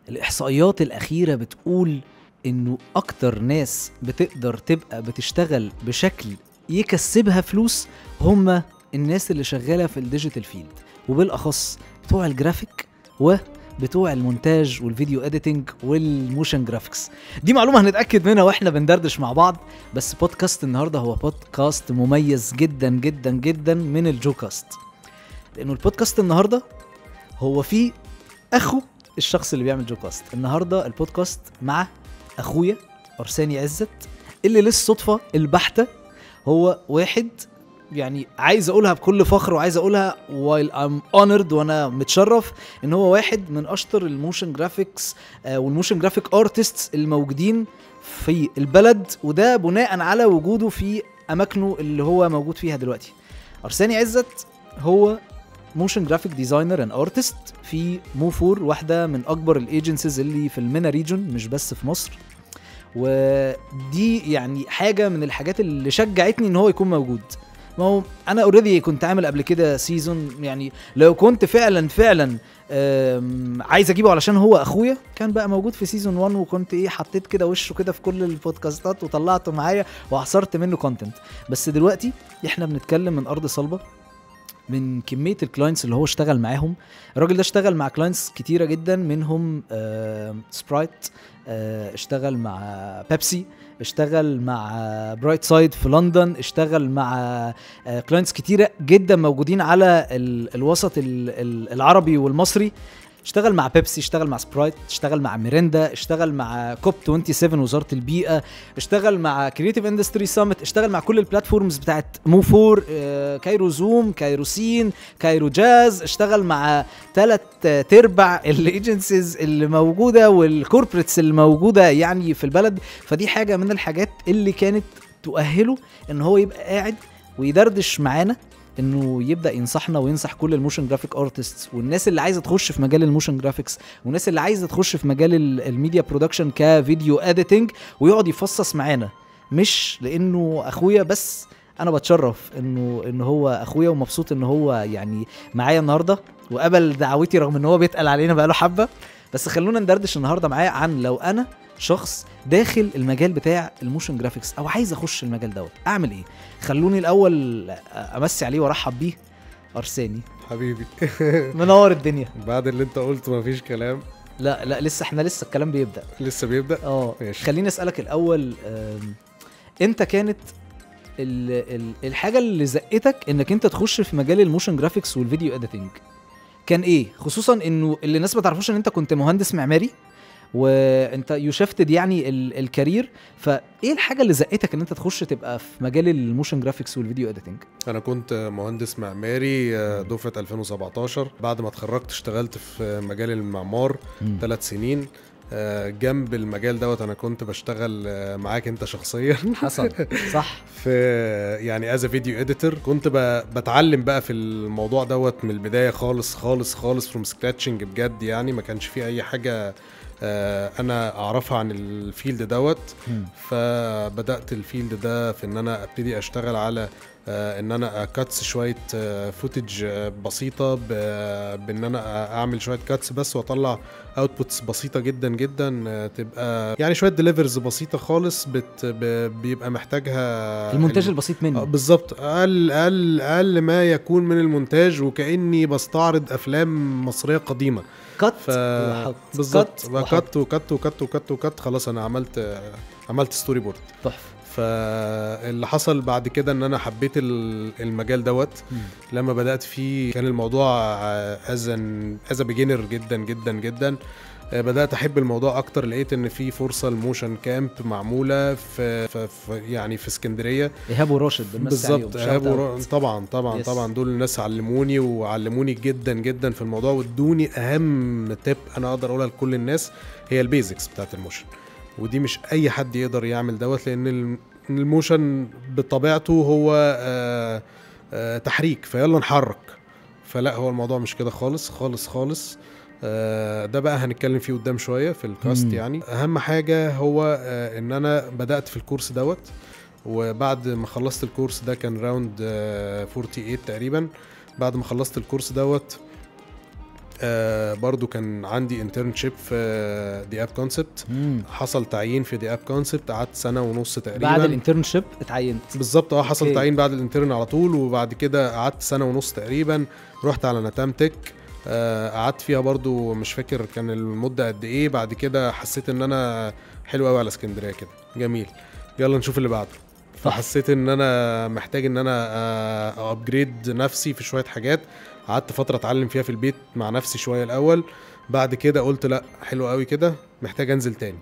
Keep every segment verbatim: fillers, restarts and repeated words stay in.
الاحصائيات الاخيره بتقول انه اكتر ناس بتقدر تبقى بتشتغل بشكل يكسبها فلوس هم الناس اللي شغاله في الديجيتال فيلد، وبالاخص بتوع الجرافيك وبتوع المونتاج والفيديو اديتنج والموشن جرافيكس. دي معلومه هنتاكد منها واحنا بندردش مع بعض. بس بودكاست النهارده هو بودكاست مميز جدا جدا جدا من الجوكاست، لانه البودكاست النهارده هو فيه اخو الشخص اللي بيعمل جوكاست. النهارده البودكاست مع اخويا أرساني عزت، اللي للصدفه البحته هو واحد يعني عايز اقولها بكل فخر، وعايز اقولها while I'm honored وانا متشرف ان هو واحد من اشطر الموشن جرافيكس والموشن جرافيك ارتستس الموجودين في البلد، وده بناء على وجوده في اماكنه اللي هو موجود فيها دلوقتي. أرساني عزت هو موشن جرافيك ديزاينر اند ارتست في موفور، واحده من اكبر الايجنسيز اللي في المينا ريجون مش بس في مصر، ودي يعني حاجه من الحاجات اللي شجعتني ان هو يكون موجود. ما هو انا اوريدي كنت عامل قبل كده سيزون، يعني لو كنت فعلا فعلا عايز اجيبه علشان هو اخويا كان بقى موجود في سيزون واحد، وكنت ايه حطيت كده وشه كده في كل البودكاستات وطلعته معايا وعصرت منه كونتنت. بس دلوقتي احنا بنتكلم من ارض صلبه، من كمية الكلاينتس اللي هو اشتغل معاهم. الراجل ده اشتغل مع كلاينتس كتيرة جدا، منهم آه سبرايت، آه اشتغل مع بيبسي، اشتغل مع برايت سايد في لندن، اشتغل مع آه كلاينتس كتيرة جدا موجودين على ال الوسط ال العربي والمصري. اشتغل مع بيبسي، اشتغل مع سبرايت، اشتغل مع ميريندا، اشتغل مع كوب سبعة وعشرين وزارة البيئة، اشتغل مع كرييتيف اندستري سامت، اشتغل مع كل البلاتفورمز بتاعت موفور، اه كايرو زوم، كايرو سين، كايرو جاز، اشتغل مع ثلاث تربع الايجنسيز اللي موجودة والكوربريتس اللي موجودة يعني في البلد. فدي حاجة من الحاجات اللي كانت تؤهله ان هو يبقى قاعد ويدردش معانا، انه يبدا ينصحنا وينصح كل الموشن جرافيك ارتستس والناس اللي عايزه تخش في مجال الموشن جرافيكس والناس اللي عايزه تخش في مجال الميديا برودكشن كفيديو اديتنج، ويقعد يفصص معانا. مش لانه اخويا بس، انا بتشرف انه ان هو اخويا ومبسوط ان هو يعني معايا النهارده وقبل دعوتي رغم ان هو بيتقل علينا بقاله حبه. بس خلونا ندردش النهارده معاه عن لو انا شخص داخل المجال بتاع الموشن جرافيكس او عايز اخش المجال دوت اعمل ايه. خلوني الاول امسي عليه وارحب بيه. أرساني حبيبي منور الدنيا. بعد اللي انت قلته مفيش كلام. لا لا لسه احنا لسه الكلام بيبدأ لسه بيبدأ. اه خليني اسألك الاول، انت كانت ال ال الحاجة اللي زقتك انك انت تخش في مجال الموشن جرافيكس والفيديو اديتنج كان ايه؟ خصوصا انه اللي الناس ما تعرفوش ان انت كنت مهندس معماري وانت يشفتد يعني الكارير، فايه الحاجه اللي زقتك ان انت تخش تبقى في مجال الموشن جرافيكس والفيديو اديتنج؟ انا كنت مهندس معماري دفعه ألفين وسبعتاشر. بعد ما اتخرجت اشتغلت في مجال المعمار ثلاث سنين. جنب المجال دوت انا كنت بشتغل معاك انت شخصيا. حصل صح. في يعني از فيديو اديتور كنت بتعلم بقى في الموضوع دوت من البدايه خالص خالص خالص فروم سكراتشنج بجد. يعني ما كانش فيه اي حاجه انا اعرفها عن الفيلد دوت. فبدات الفيلد ده في ان انا ابتدي اشتغل على ان انا اكاتس شويه فوتج بسيطه، بان انا اعمل شويه كاتس بس واطلع اوتبوتس بسيطه جدا جدا، تبقى يعني شويه ديليفرز بسيطه خالص بت بيبقى محتاجها المونتاج البسيط منه. بالظبط، اقل اقل اقل ما يكون من المونتاج، وكاني بستعرض افلام مصريه قديمه. كات ف... بالظبط، كات وكات وكات وكات وكات خلاص انا عملت عملت ستوري بورد تحفه. فاللي حصل بعد كده ان انا حبيت المجال دوت. لما بدأت فيه كان الموضوع از از بيجينر جدا جدا جدا. بدأت احب الموضوع اكتر، لقيت ان في فرصة الموشن كامب معمولة في, في, في يعني في اسكندرية. ايهاب وراشد بالظبط، ايهاب ور... طبعا طبعا yes. طبعا دول الناس علموني وعلموني جدا جدا في الموضوع، وادوني اهم تيب انا اقدر اقولها لكل الناس، هي البيزكس بتاعت الموشن. ودي مش اي حد يقدر يعمل دوت، لان الموشن بطبيعته هو آآ آآ تحريك، فيلا نحرك. فلا، هو الموضوع مش كده خالص خالص خالص. ده بقى هنتكلم فيه قدام شوية في الكاست. يعني اهم حاجة هو ان انا بدأت في الكورس دوت، وبعد ما خلصت الكورس ده كان راوند ثمانية وأربعين تقريبا. بعد ما خلصت الكورس دوت آه برضو كان عندي انترنشيب في دي اب كونسبت، حصل تعيين في دي اب كونسبت، قعدت سنه ونص تقريبا. بعد الانترنشيب اتعينت بالظبط. اه حصل أوكي. تعيين بعد الانترن على طول، وبعد كده قعدت سنه ونص تقريبا، رحت على نتام تك، آه قعدت فيها برضو مش فاكر كان المده قد ايه. بعد كده حسيت ان انا حلو قوي على اسكندريه كده، جميل، يلا نشوف اللي بعده. فحسيت ان انا محتاج ان انا ابجريد نفسي في شويه حاجات، قعدت فتره اتعلم فيها في البيت مع نفسي شويه الاول. بعد كده قلت لا حلو قوي كده، محتاج انزل تاني.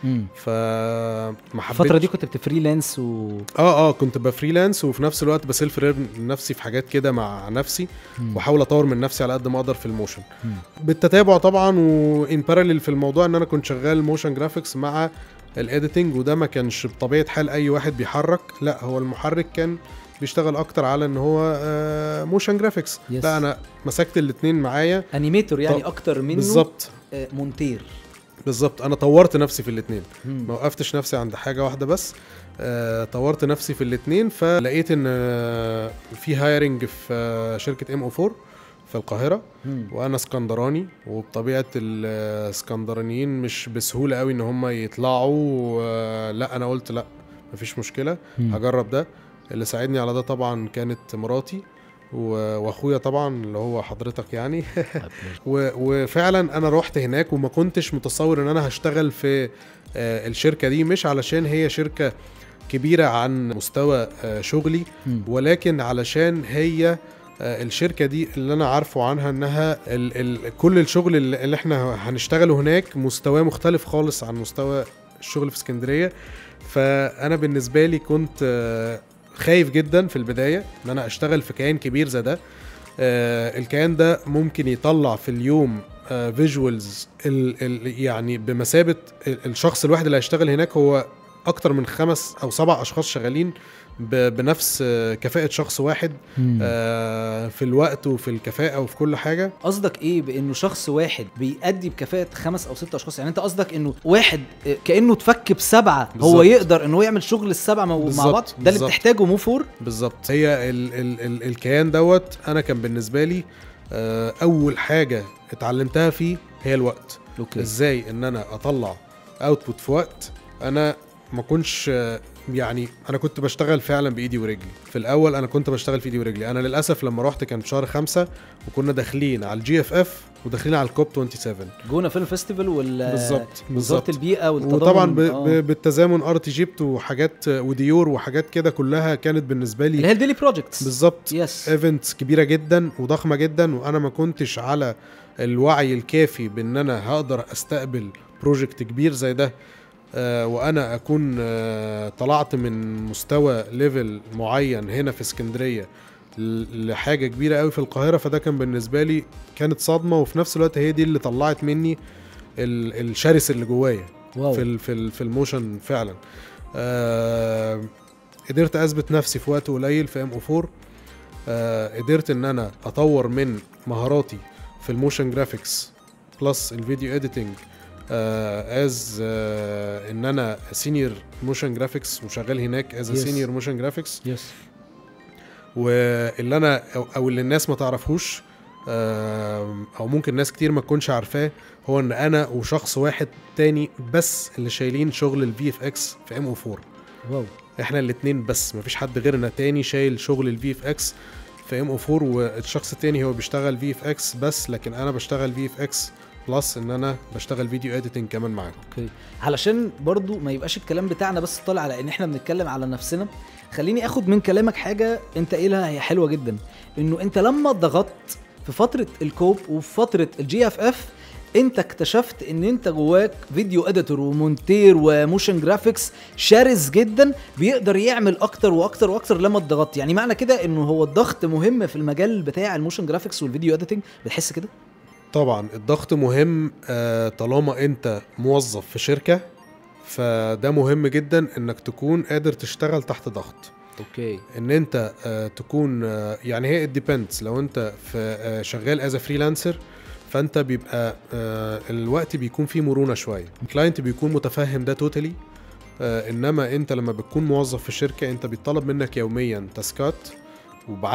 فما حبيتش. الفتره دي كنت بتفريلانس و اه اه كنت بفريلانس، وفي نفس الوقت بسيلف ريرن نفسي في حاجات كده مع نفسي، واحاول اطور من نفسي على قد ما اقدر في الموشن مم. بالتتابع طبعا، وان باراليل في الموضوع ان انا كنت شغال موشن جرافيكس مع الايديتنج، وده ما كانش بطبيعه حال اي واحد بيحرك، لا هو المحرك كان بيشتغل اكتر على ان هو آه موشن جرافيكس. لا انا مسكت الاثنين معايا، انيميتور يعني طب. اكتر منه بالظبط آه مونتير بالظبط. انا طورت نفسي في الاثنين، ما وقفتش نفسي عند حاجه واحده بس، آه طورت نفسي في الاثنين. فلقيت ان آه في هايرنج في آه شركه ام او أربعة في القاهره، مم. وانا اسكندراني، وبطبيعه الاسكندرانيين مش بسهوله قوي ان هم يطلعوا. آه لا انا قلت لا مفيش مشكله، مم. هجرب ده. اللي ساعدني على ده طبعا كانت مراتي واخويا طبعا اللي هو حضرتك يعني وفعلا انا روحت هناك وما كنتش متصور ان انا هشتغل في الشركة دي، مش علشان هي شركة كبيرة عن مستوى شغلي، ولكن علشان هي الشركة دي اللي انا عارفه عنها انها ال ال كل الشغل اللي احنا هنشتغله هناك مستوى مختلف خالص عن مستوى الشغل في اسكندرية. فانا بالنسبة لي كنت خايف جدا في البداية ان انا اشتغل في كيان كبير زي ده. آه الكيان ده ممكن يطلع في اليوم آه فيجوالز يعني بمثابة الشخص الواحد اللي هيشتغل هناك هو اكتر من خمس او سبع اشخاص شغالين بنفس كفاءة شخص واحد آه في الوقت وفي الكفاءة وفي كل حاجة. قصدك ايه بانه شخص واحد بيأدي بكفاءة خمس او ست اشخاص؟ يعني انت قصدك انه واحد كأنه تفك بسبعة بالزبط. هو يقدر انه يعمل شغل السبعة مع بعض، ده اللي بتحتاجه مو فور بالظبط. هي ال ال ال الكيان دوت انا كان بالنسبة لي آه اول حاجة اتعلمتها فيه هي الوقت. أوكي. ازاي ان انا اطلع اوتبوت في وقت انا ما كنتش يعني انا كنت بشتغل فعلا بايدي ورجلي. في الاول انا كنت بشتغل في ايدي ورجلي. انا للاسف لما رحت كان في شهر خمسة وكنا داخلين على الجي اف اف وداخلين على الكوب سبعة وعشرين جونا فيلم فيستيفال وال بالظبط بالظبط البيئه والتضامن، وطبعا ب... آه. بالتزامن ارت ايجيبت وحاجات وديور وحاجات كده كلها كانت بالنسبه لي اللي هي الديلي بروجكتس بالظبط. yes. ايفنتس كبيره جدا وضخمه جدا، وانا ما كنتش على الوعي الكافي بان انا هقدر استقبل بروجكت كبير زي ده. آه وانا اكون آه طلعت من مستوى ليفل معين هنا في اسكندريه لحاجه كبيره قوي في القاهره. فده كان بالنسبه لي كانت صدمه، وفي نفس الوقت هي دي اللي طلعت مني الشرس اللي جوايا في في في الموشن فعلا. آه قدرت اثبت نفسي في وقت قليل في ام او أربعة. آه قدرت ان انا اطور من مهاراتي في الموشن جرافيكس بلس الفيديو اديتنج از uh, uh, ان انا سينيور موشن جرافيكس وشغال هناك از سينيور موشن جرافيكس. يس. واللي انا او, أو اللي الناس ما تعرفوش uh, او ممكن ناس كتير ما تكونش عارفاه هو ان انا وشخص واحد تاني بس اللي شايلين شغل الفي اف اكس في ام او أربعة. واو. احنا الاتنين بس، ما فيش حد غيرنا تاني شايل شغل الفي اف اكس في ام او أربعة، والشخص التاني هو بيشتغل في اف اكس بس، لكن انا بشتغل في اف اكس بلس ان انا بشتغل فيديو اديتنج كمان معاكم. اوكي. علشان برضو ما يبقاش الكلام بتاعنا بس طالع على ان احنا بنتكلم على نفسنا، خليني اخد من كلامك حاجه انت قايلها هي حلوه جدا، انه انت لما ضغطت في فتره الكوب وفي فتره الجي اف اف انت اكتشفت ان انت جواك فيديو اديتور ومونتير وموشن جرافيكس شرس جدا بيقدر يعمل اكتر واكتر واكتر لما اتضغط. يعني معنى كده انه هو الضغط مهم في المجال بتاع الموشن جرافيكس والفيديو اديتنج، بتحس كده؟ طبعا الضغط مهم. آه طالما انت موظف في شركة فده مهم جدا انك تكون قادر تشتغل تحت ضغط. اوكي. ان انت آه تكون آه يعني هي it depends. لو انت في آه شغال as a freelancer فانت بيبقى آه الوقت بيكون فيه مرونة شوية، الكلاينت بيكون متفهم ده توتالي. آه انما انت لما بتكون موظف في الشركة انت بيطلب منك يوميا تاسكات وبعدد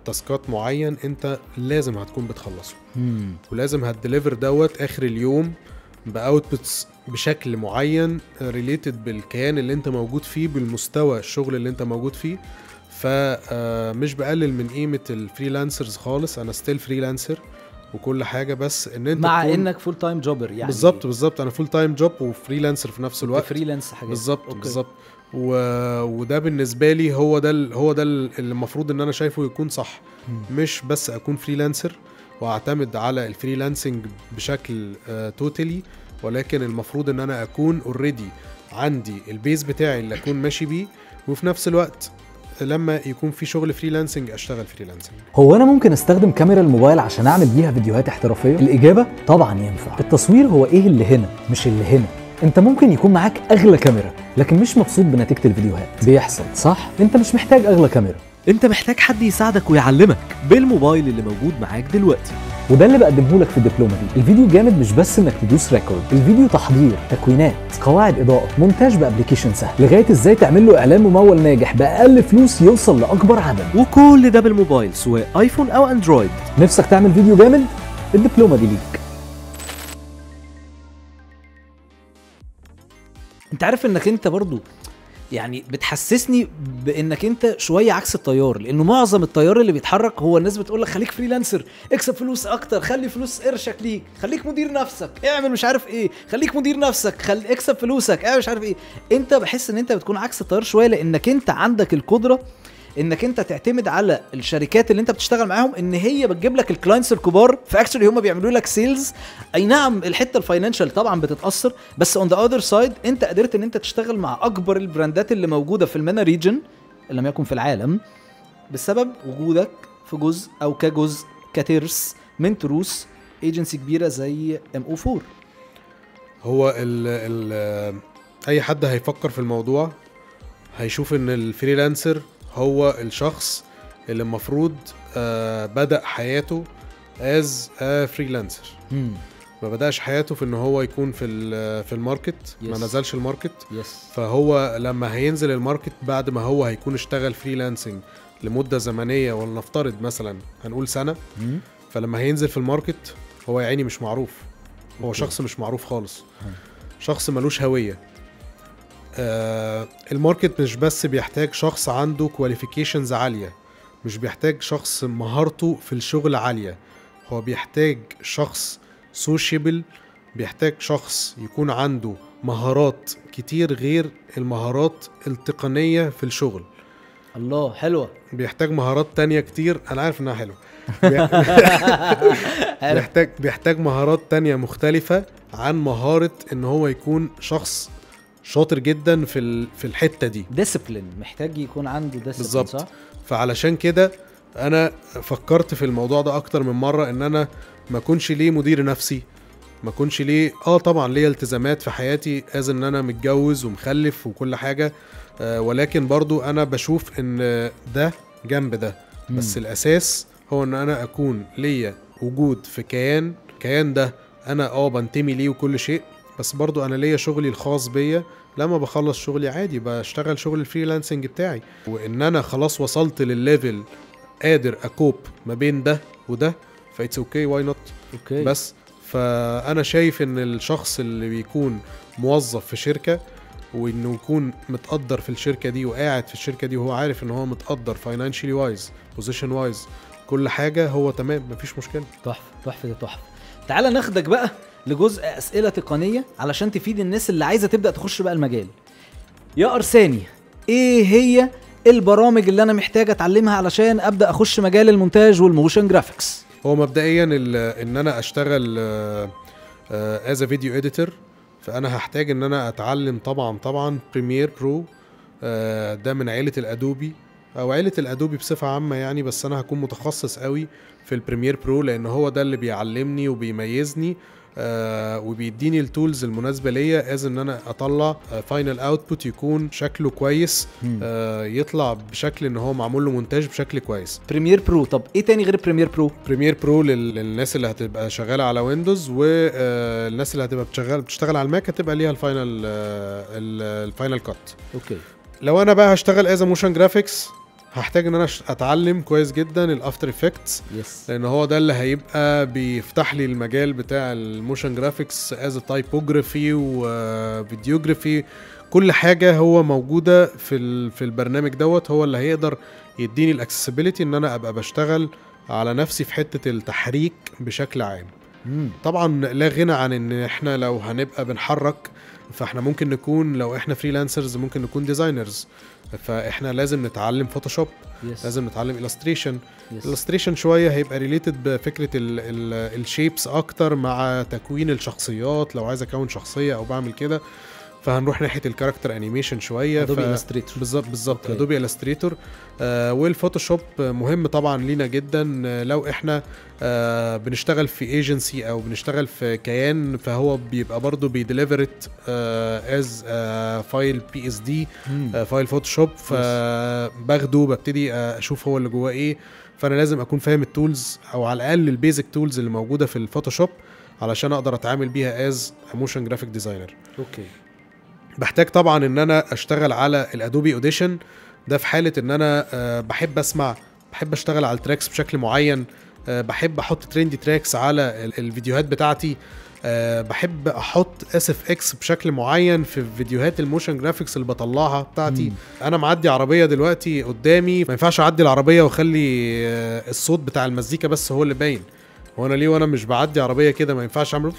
تاسكات معين انت لازم هتكون بتخلصه مم. ولازم هتديليفر دوت اخر اليوم باوتبوتس بشكل معين ريليتد بالكيان اللي انت موجود فيه بالمستوى الشغل اللي انت موجود فيه. فمش بقلل من قيمة الفريلانسرز خالص، انا ستيل فريلانسر وكل حاجة، بس ان انت مع انك فول تايم جوبر يعني. بالظبط بالظبط انا فول تايم جوب وفريلانسر في نفس الوقت. فريلانس حاجات بالظبط بالظبط و... وده بالنسبة لي هو ده ال... هو ده اللي المفروض ان انا شايفه يكون صح. م. مش بس اكون فريلانسر واعتمد على الفريلانسنج بشكل توتالي uh, ولكن المفروض ان انا اكون اوريدي عندي البيز بتاعي اللي اكون ماشي بيه، وفي نفس الوقت لما يكون في شغل فريلانسنج اشتغل فريلانسنج. هو انا ممكن استخدم كاميرا الموبايل عشان اعمل بيها فيديوهات احترافيه؟ الاجابه طبعا ينفع. التصوير هو ايه اللي هنا مش اللي هنا. انت ممكن يكون معاك اغلى كاميرا لكن مش مبسوط بنتيجه الفيديوهات. بيحصل صح؟ انت مش محتاج اغلى كاميرا، انت محتاج حد يساعدك ويعلمك بالموبايل اللي موجود معاك دلوقتي. وده اللي بقدمه لك في الدبلومه دي. الفيديو جامد مش بس انك تدوس ريكورد، الفيديو تحضير، تكوينات، قواعد اضاءه، مونتاج بابليكيشن سهل، لغايه ازاي تعمل له اعلان ممول ناجح باقل فلوس يوصل لاكبر عدد، وكل ده بالموبايل سواء ايفون او اندرويد. نفسك تعمل فيديو جامد؟ الدبلومه دي ليك. انت عارف انك انت برضو يعني بتحسسني بانك انت شويه عكس التيار، لانه معظم التيار اللي بيتحرك هو الناس بتقول لك خليك فريلانسر، اكسب فلوس اكتر، خلي فلوس قرشك ليك، خليك مدير نفسك، اعمل مش عارف ايه، خليك مدير نفسك، خلي اكسب فلوسك، اعمل مش عارف ايه. انت بحس ان انت بتكون عكس التيار شويه، لانك انت عندك القدره انك انت تعتمد على الشركات اللي انت بتشتغل معاهم ان هي بتجيب لك الكلاينتس الكبار، فاكشولي هم بيعملوا لك سيلز. اي نعم الحته الفاينانشال طبعا بتتاثر، بس اون ذا اذر سايد انت قدرت ان انت تشتغل مع اكبر البراندات اللي موجوده في المانا ريجن ان لم يكن في العالم، بسبب وجودك في جزء او كجزء كترس من تروس ايجنسي كبيره زي ام او فور. هو ال ال اي حد هيفكر في الموضوع هيشوف ان الفريلانسر هو الشخص اللي المفروض آه بدأ حياته as a freelancer. مم. ما بدأش حياته في ان هو يكون في في الماركت. yes. ما نزلش الماركت. yes. فهو لما هينزل الماركت بعد ما هو هيكون اشتغل فريلانسنج لمدة زمنية، ولنفترض مثلا هنقول سنة. مم. فلما هينزل في الماركت هو يعني مش معروف، هو okay. شخص مش معروف خالص. مم. شخص ملوش هوية. آه الماركت مش بس بيحتاج شخص عنده كواليفيكيشنز عالية، مش بيحتاج شخص مهارته في الشغل عالية، هو بيحتاج شخص سوشيبل، بيحتاج شخص يكون عنده مهارات كتير غير المهارات التقنية في الشغل. الله حلوة. بيحتاج مهارات تانية كتير، أنا عارف إنها حلوة. بيحتاج بيحتاج مهارات تانية مختلفة عن مهارة إن هو يكون شخص شاطر جدا في في الحته دي. ديسيبلين، محتاج يكون عنده ديسيبلين صح. فعلشان كده انا فكرت في الموضوع ده اكتر من مره، ان انا ما اكونش ليه مدير نفسي، ما اكونش ليه اه طبعا ليه التزامات في حياتي از ان انا متجوز ومخلف وكل حاجه، آه ولكن برضو انا بشوف ان ده جنب ده. مم. بس الاساس هو ان انا اكون ليا وجود في كيان كيان ده انا اه بنتمي ليه وكل شيء، بس برضو انا ليا شغلي الخاص بيا. لما بخلص شغلي عادي بشتغل شغل الفريلانسنج بتاعي، وان انا خلاص وصلت للليفل قادر اكوب ما بين ده وده، فايتس اوكي واي نوت. اوكي بس فانا شايف ان الشخص اللي بيكون موظف في شركة وانه يكون متقدر في الشركة دي وقاعد في الشركة دي وهو عارف ان هو متقدر فاينانشالي وايز، بوزيشن وايز، كل حاجة هو تمام، مفيش مشكلة. تحفة تحفة تحفة. تعال ناخدك بقى لجزء أسئلة تقنية علشان تفيد الناس اللي عايزة تبدأ تخش بقى المجال. يا أرساني، إيه هي البرامج اللي أنا محتاج أتعلمها علشان أبدأ أخش مجال المونتاج والموشن جرافيكس؟ هو مبدئيا إن أنا أشتغل as a video editor، فأنا هحتاج إن أنا أتعلم طبعا طبعا بريمير برو، ده من عائلة الأدوبي أو عائلة الأدوبي بصفة عامة يعني، بس أنا هكون متخصص قوي في البريمير برو لأن هو ده اللي بيعلمني وبيميزني آه وبيديني التولز المناسبة ليا از ان انا اطلع فاينل آه اوتبوت يكون شكله كويس، آه يطلع بشكل ان هو معمول له مونتاج بشكل كويس. بريمير برو، طب ايه تاني غير بريمير برو؟ بريمير برو للناس اللي هتبقى شغالة على ويندوز، والناس اللي هتبقى بتشغل بتشتغل على الماك هتبقى ليها الفاينل آه الفاينل كات. اوكي. لو انا بقى هشتغل از موشن جرافيكس هحتاج ان انا اتعلم كويس جدا الافتر افكتس، يس لان هو ده اللي هيبقى بيفتح لي المجال بتاع الموشن جرافيكس از تايبوجرافي وفيديوجرافي. كل حاجه هو موجوده في في البرنامج دوت، هو اللي هيقدر يديني الاكسسبيليتي ان انا ابقى بشتغل على نفسي في حته التحريك بشكل عام. مم. طبعا لا غنى عن ان احنا لو هنبقى بنحرك، فاحنا ممكن نكون لو احنا فريلانسرز ممكن نكون ديزاينرز، فاحنا لازم نتعلم فوتوشوب، يس لازم نتعلم illustration. يس illustration شويه هيبقى ريليتد بفكره الشيبس اكتر مع تكوين الشخصيات، لو عايز اكون شخصيه او بعمل كده فهنروح ناحيه الكاركتر انيميشن شويه. ادوبي illustrator بالظبط بالظبط أوكي. ادوبي الستريتور. آه والفوتوشوب مهم طبعا لينا جدا. آه لو احنا آه بنشتغل في ايجنسي او بنشتغل في كيان، فهو بيبقى برضو بيديليفرت از فايل بي اس دي فايل فوتوشوب، فباخده ببتدي اشوف هو اللي جواه ايه. فانا لازم اكون فاهم التولز او على الاقل البيزك تولز اللي موجوده في الفوتوشوب علشان اقدر اتعامل بيها از موشن جرافيك ديزاينر. اوكي. بحتاج طبعا ان انا اشتغل على الادوبي اوديشن، ده في حاله ان انا أه بحب اسمع، بحب اشتغل على التراكس بشكل معين، أه بحب احط تريندي تراكس على الفيديوهات بتاعتي، أه بحب احط اس اف اكس بشكل معين في فيديوهات الموشن جرافيكس اللي بطلعها بتاعتي. مم. انا معدي عربيه دلوقتي قدامي، ما ينفعش اعدي العربيه واخلي أه الصوت بتاع المزيكا بس هو اللي باين. هو انا ليه وانا مش بعدي عربيه كده ما ينفعش اعمل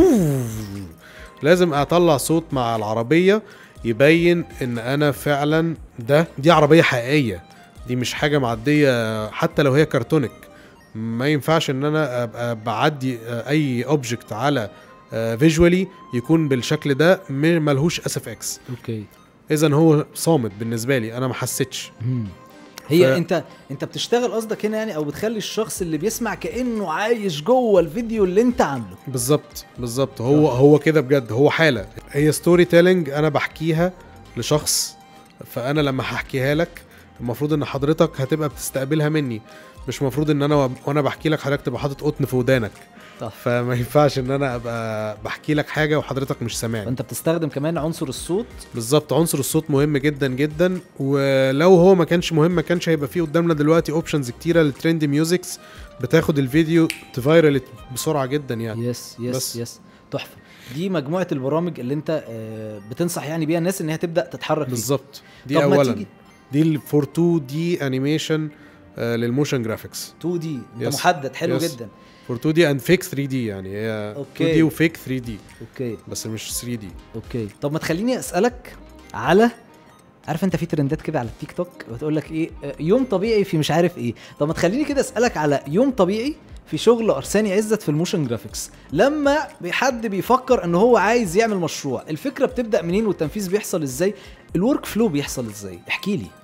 لازم اطلع صوت مع العربية يبين ان انا فعلا ده دي عربية حقيقية، دي مش حاجة معدية حتى لو هي كرتونيك. ما ينفعش ان انا ابقى بعدي اي اوبجكت على فيجوالي يكون بالشكل ده ملهوش اس اف اكس. اوكي. اذا هو صامت بالنسبة لي، انا ما حسيتش. هي ف... انت انت بتشتغل قصدك هنا يعني، او بتخلي الشخص اللي بيسمع كانه عايش جوه الفيديو اللي انت عامله. بالظبط بالظبط. هو آه. هو كده بجد، هو حاله، هي ستوري تيلينج انا بحكيها لشخص، فانا لما هحكيها لك المفروض ان حضرتك هتبقى بتستقبلها مني، مش مفروض ان انا وانا بحكي لك حضرتك تبقى حاطط قطن في ودانك. طب. فما ينفعش ان انا ابقى بحكي لك حاجه وحضرتك مش سامعني. انت بتستخدم كمان عنصر الصوت. بالظبط، عنصر الصوت مهم جدا جدا، ولو هو ما كانش مهم ما كانش هيبقى فيه قدامنا دلوقتي اوبشنز كتيره للترند ميوزكس بتاخد الفيديو تفايرل بسرعه جدا يعني. يس يس بس. يس تحفه. دي مجموعه البرامج اللي انت بتنصح يعني بيها الناس ان هي تبدا تتحرك. بالظبط. دي اولا دي فور اتنين دي انيميشن للموشن جرافيكس. اتنين دي انت محدد حلو يس. جدا. فور اتنين دي اند فيك ثري دي، يعني هي اتنين دي وفيك ثري دي. اوكي. بس مش ثري دي. اوكي. طب ما تخليني اسالك على، عارف انت في ترندات كده على التيك توك بتقول لك ايه يوم طبيعي في مش عارف ايه. طب ما تخليني كده اسالك على يوم طبيعي في شغل أرساني عزت في الموشن جرافيكس. لما حد بيفكر ان هو عايز يعمل مشروع، الفكره بتبدا منين والتنفيذ بيحصل ازاي؟ الورك فلو بيحصل ازاي؟ احكي لي.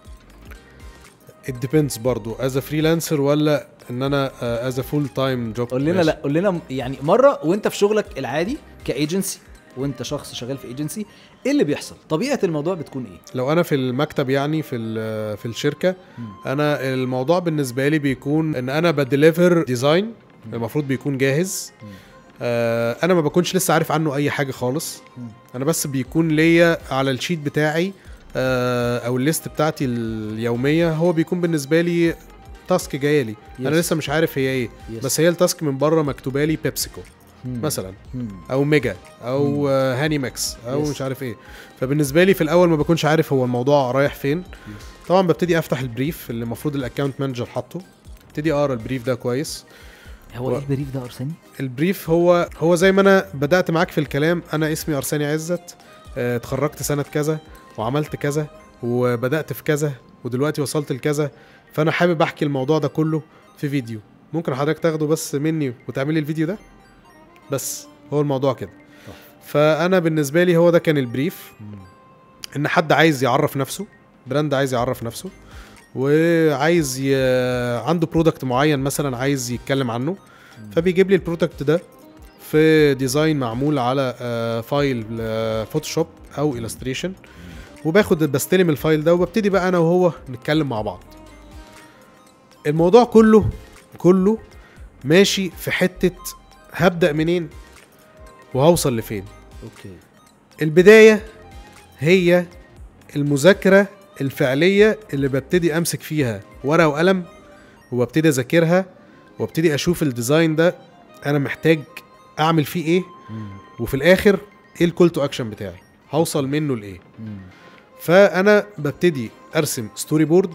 it depends برضو as a freelancer ولا ان انا uh, as a full time job. قول لنا. لا قول لنا يعني مره وانت في شغلك العادي كايجنسي، وانت شخص شغال في ايجنسي، ايه اللي بيحصل؟ طبيعه الموضوع بتكون ايه؟ لو انا في المكتب يعني في في الشركه، م. انا الموضوع بالنسبه لي بيكون ان انا بديليفر ديزاين المفروض بيكون جاهز. آه انا ما بكونش لسه عارف عنه اي حاجه خالص. م. انا بس بيكون ليا على الشيت بتاعي آه او الليست بتاعتي اليوميه، هو بيكون بالنسبه لي تاسك جايه لي. انا لسه مش عارف هي ايه، يس. بس هي التاسك من بره مكتوبه لي بيبسيكو مم. مثلا مم. او ميجا او آه هاني ماكس او يس. مش عارف ايه. فبالنسبه لي في الاول ما بكونش عارف هو الموضوع رايح فين. يس. طبعا ببتدي افتح البريف اللي المفروض الاكاونت مانجر حاطه، ابتدي اقرا البريف ده كويس. هو و... ايه البريف ده ارساني؟ البريف هو هو زي ما انا بدات معاك في الكلام، انا اسمي ارساني عزت، اه اتخرجت سنه كذا وعملت كذا وبدات في كذا ودلوقتي وصلت لكذا، فانا حابب احكي الموضوع ده كله في فيديو. ممكن حضرتك تاخده بس مني وتعملي الفيديو ده بس، هو الموضوع كده. فانا بالنسبه لي هو ده كان البريف، ان حد عايز يعرف نفسه، براند عايز يعرف نفسه وعايز ي... عنده برودكت معين مثلا عايز يتكلم عنه، فبيجيب لي البرودكت ده في ديزاين معمول على فايل فوتوشوب او إلستريشن، وباخد بستلم الفايل ده وببتدي بقى انا وهو نتكلم مع بعض. الموضوع كله كله ماشي في حتة هبدأ منين وهوصل لفين. اوكي. البداية هي المذاكرة الفعليه اللي ببتدي امسك فيها ورقه وقلم وببتدي اذاكرها وابتدي اشوف الديزاين ده انا محتاج اعمل فيه ايه، وفي الاخر ايه الكول تو اكشن بتاعي، هوصل منه لايه. فانا ببتدي ارسم ستوري بورد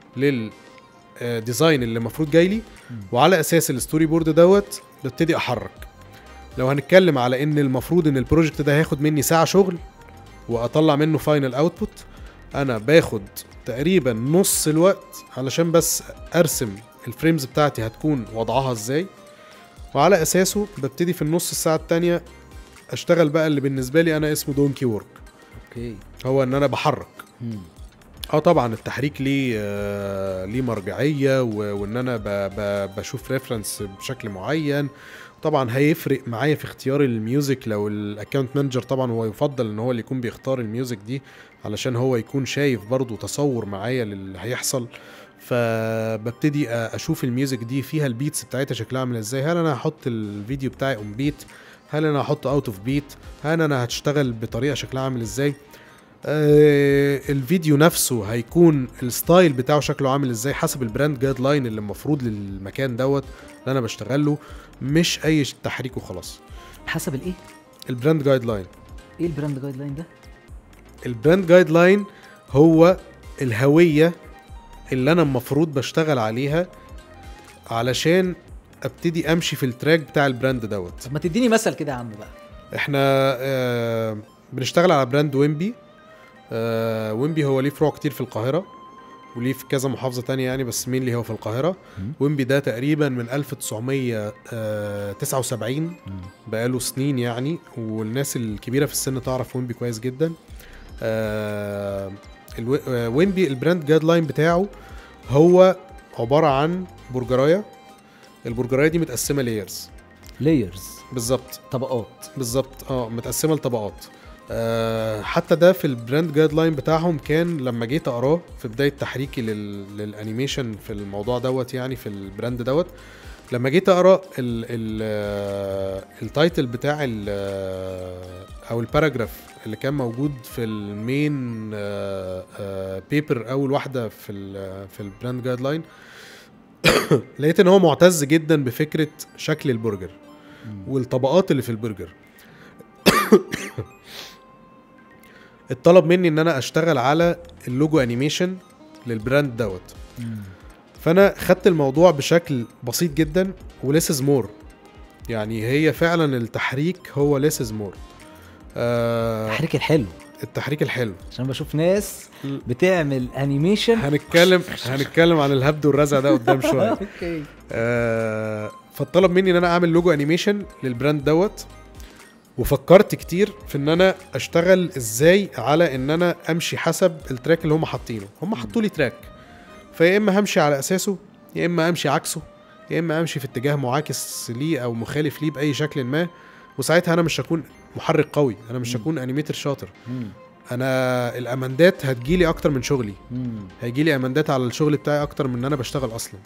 للديزاين اللي المفروض جاي لي، وعلى اساس الستوري بورد دوت ببتدي احرك. لو هنتكلم على ان المفروض ان البروجكت ده هياخد مني ساعه شغل واطلع منه فاينل اوتبوت، انا باخد تقريبا نص الوقت علشان بس ارسم الفريمز بتاعتي هتكون وضعها ازاي، وعلى اساسه ببتدي في النص الساعه التانية اشتغل بقى اللي بالنسبه لي انا اسمه دونكي وورك. اوكي. هو ان انا بحرك. مم. اه طبعا التحريك ليه آه ليه مرجعيه، وان انا ب ب بشوف ريفرنس بشكل معين. طبعا هيفرق معايا في اختيار الميوزك، لو الاكونت مانجر طبعا هو يفضل ان هو اللي يكون بيختار الميوزك دي علشان هو يكون شايف برضو تصور معايا للي هيحصل. فببتدي اشوف الميوزك دي فيها البيتس بتاعتها شكلها عامل ازاي، هل انا هحط الفيديو بتاعي اون بيت، هل انا هحط اوت اوف بيت، هل انا هتشتغل بطريقه شكلها عامل ازاي، آه الفيديو نفسه هيكون الستايل بتاعه شكله عامل ازاي حسب البراند جايد لاين اللي المفروض للمكان دوت اللي انا بشتغل له، مش اي تحريك وخلاص. حسب الايه؟ البراند جايد لاين. ايه البراند جايد لاين ده؟ البراند جايد لاين هو الهويه اللي انا المفروض بشتغل عليها علشان ابتدي امشي في التراك بتاع البراند دوت. طب ما تديني مثل كده يا عم بقى. احنا آه بنشتغل على براند ويمبي. آه ويمبي هو ليه فروع كتير في القاهرة وليه في كذا محافظة تانية يعني، بس مين اللي هو في القاهرة. ويمبي ده تقريبا من ألف وتسعمية وتسعة وسبعين، بقاله سنين يعني، والناس الكبيرة في السن تعرف ويمبي كويس جدا. آه ويمبي البراند جايد لاين بتاعه هو عبارة عن برجراية. البرجراية دي متقسمة لايرز. لايرز بالظبط، طبقات بالظبط، اه متقسمة لطبقات. أه حتى ده في البراند جايد لاين بتاعهم كان لما جيت اقراه في بدايه تحريكي لل... للانيميشن في الموضوع دوت يعني في البراند دوت، لما جيت اقرا ال... ال... التايتل بتاع ال... او الباراجراف اللي كان موجود في المين أه أه بيبر اول واحده في ال... في البراند جايد لاين لقيت ان هو معتز جدا بفكره شكل البرجر والطبقات اللي في البرجر. الطلب مني ان انا اشتغل على اللوجو انيميشن للبراند دوت. فانا خدت الموضوع بشكل بسيط جدا وليس از مور، يعني هي فعلا التحريك هو ليس از مور. التحريك الحلو، التحريك الحلو، عشان بشوف ناس بتعمل انيميشن. هنتكلم هنتكلم عن الهبد والرزع ده قدام شويه. اوكي. آه فالطلب مني ان انا اعمل لوجو انيميشن للبراند دوت، وفكرت كتير في ان انا اشتغل ازاي على ان انا امشي حسب التراك اللي هم حاطينه. هم حطوا لي تراك، فيا اما همشي على اساسه يا اما امشي عكسه يا اما امشي في اتجاه معاكس ليه او مخالف ليه باي شكل ما، وساعتها انا مش هكون محرك قوي، انا مش هكون انيميتر شاطر. انا الامندات هتجيلي اكتر من شغلي، هيجيلي امندات على الشغل بتاعي اكتر من ان انا بشتغل اصلا.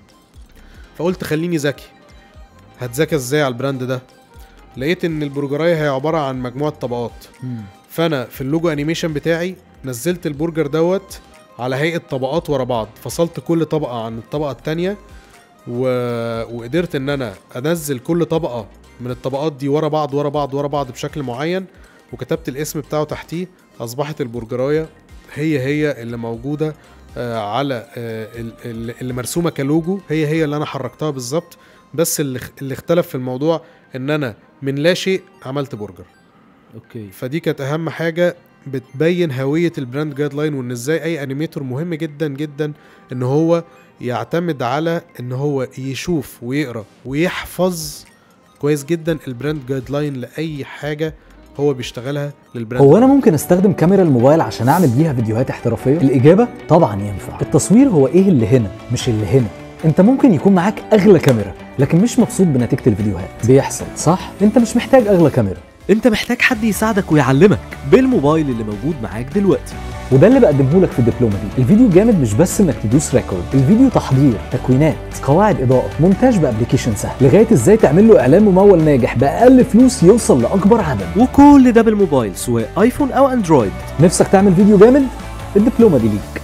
فقلت خليني ذكي. هتذاكى ازاي على البراند ده؟ لقيت ان البرجرايه هي عباره عن مجموعه طبقات. فانا في اللوجو انيميشن بتاعي نزلت البرجر دوت على هيئه طبقات ورا بعض، فصلت كل طبقه عن الطبقه التانية و... وقدرت ان انا انزل كل طبقه من الطبقات دي ورا بعض ورا بعض ورا بعض بشكل معين، وكتبت الاسم بتاعه تحتيه. اصبحت البرجرايه هي هي اللي موجوده آه على آه اللي مرسومه كلوجو، هي هي اللي انا حركتها بالظبط. بس اللي, اللي اختلف في الموضوع ان انا من لا شيء عملت برجر. اوكي. فدي كانت اهم حاجه بتبين هويه البراند جايد لاين، وان ازاي اي انيميتور مهم جدا جدا ان هو يعتمد على ان هو يشوف ويقرا ويحفظ كويس جدا البراند جايد لاين لاي حاجه هو بيشتغلها للبراند. هو انا ممكن استخدم كاميرا الموبايل عشان اعمل بيها فيديوهات احترافيه؟ الاجابه طبعا ينفع. التصوير هو ايه اللي هنا مش اللي هنا. انت ممكن يكون معاك اغلى كاميرا لكن مش مبسوط بنتيجه الفيديوهات. بيحصل صح؟ انت مش محتاج اغلى كاميرا، انت محتاج حد يساعدك ويعلمك بالموبايل اللي موجود معاك دلوقتي. وده اللي بقدمه لك في الدبلومه دي. الفيديو جامد مش بس انك تدوس ريكورد، الفيديو تحضير، تكوينات، قواعد اضاءه، مونتاج بابليكيشن سهل، لغايه ازاي تعمل له اعلان ممول ناجح باقل فلوس يوصل لاكبر عدد، وكل ده بالموبايل سواء ايفون او اندرويد. نفسك تعمل فيديو جامد؟ الدبلومه دي ليك.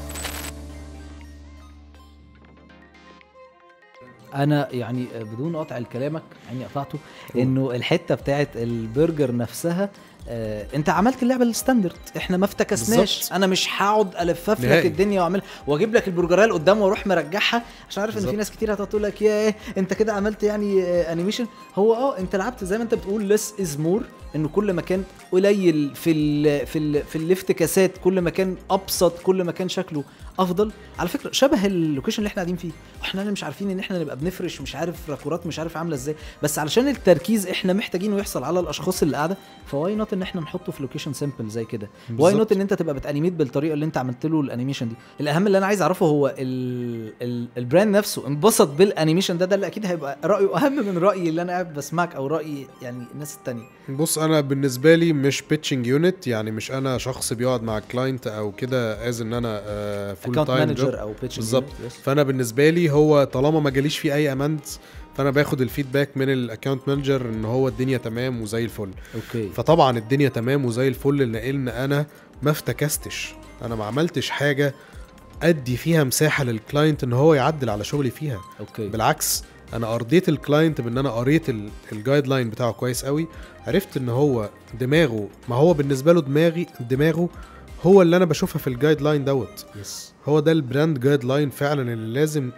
انا يعني بدون قطع كلامك يعني قطعته، انه الحته بتاعت البرجر نفسها آه، انت عملت اللعبه الستاندرد، احنا ما افتكسناش. بالزبط. انا مش هقعد الفف لك نهائي. الدنيا واعمل واجيب لك البرجرال قدام واروح مرجعها، عشان عارف ان بالزبط. في ناس كتير هتقول لك يا انت كده عملت يعني آه انيميشن. هو اه انت لعبت زي ما انت بتقول لس از مور، انه كل ما كان قليل في ال في ال في الافتكاسات كل ما كان ابسط، كل ما كان شكله افضل. على فكره شبه اللوكيشن اللي احنا قاعدين فيه، احنا مش عارفين ان احنا نبقى بنفرش مش عارف راكورات مش عارف عامله ازاي، بس علشان التركيز احنا محتاجينه يحصل على الاشخاص اللي قاعده، فواي نوت ان احنا نحطه في لوكيشن سامبل زي كده. واي نوت ان انت تبقى بتانيميت بالطريقه اللي انت عملت له الانيميشن دي. الاهم اللي انا عايز اعرفه هو ال ال البراند نفسه انبسط بالانيميشن ده، ده اللي اكيد هيبقى رايه اهم من رايي اللي انا قاعد بسمعك او رايي يعني الناس التانية. بص انا بالنسبه لي مش بيتشنج يونت، يعني مش انا شخص بيقعد مع الكلاينت او كده از ان انا فول تايم جوب او بيتشنج بالظبط. فانا بالنسبه لي هو طالما ما جاليش فيه اي اماند، فانا باخد الفيدباك من الاكونت مانجر ان هو الدنيا تمام وزي الفل. اوكي. فطبعا الدنيا تمام وزي الفل، لان انا ما افتكستش، انا ما عملتش حاجه ادي فيها مساحه للكلاينت ان هو يعدل على شغلي فيها. اوكي. بالعكس انا ارضيت الكلاينت بان انا قريت الجايد لاين بتاعه كويس قوي، عرفت ان هو دماغه، ما هو بالنسبه له دماغي دماغه هو اللي انا بشوفها في الجايد لاين دوت. يس. هو ده البراند جايد لاين فعلا اللي لازم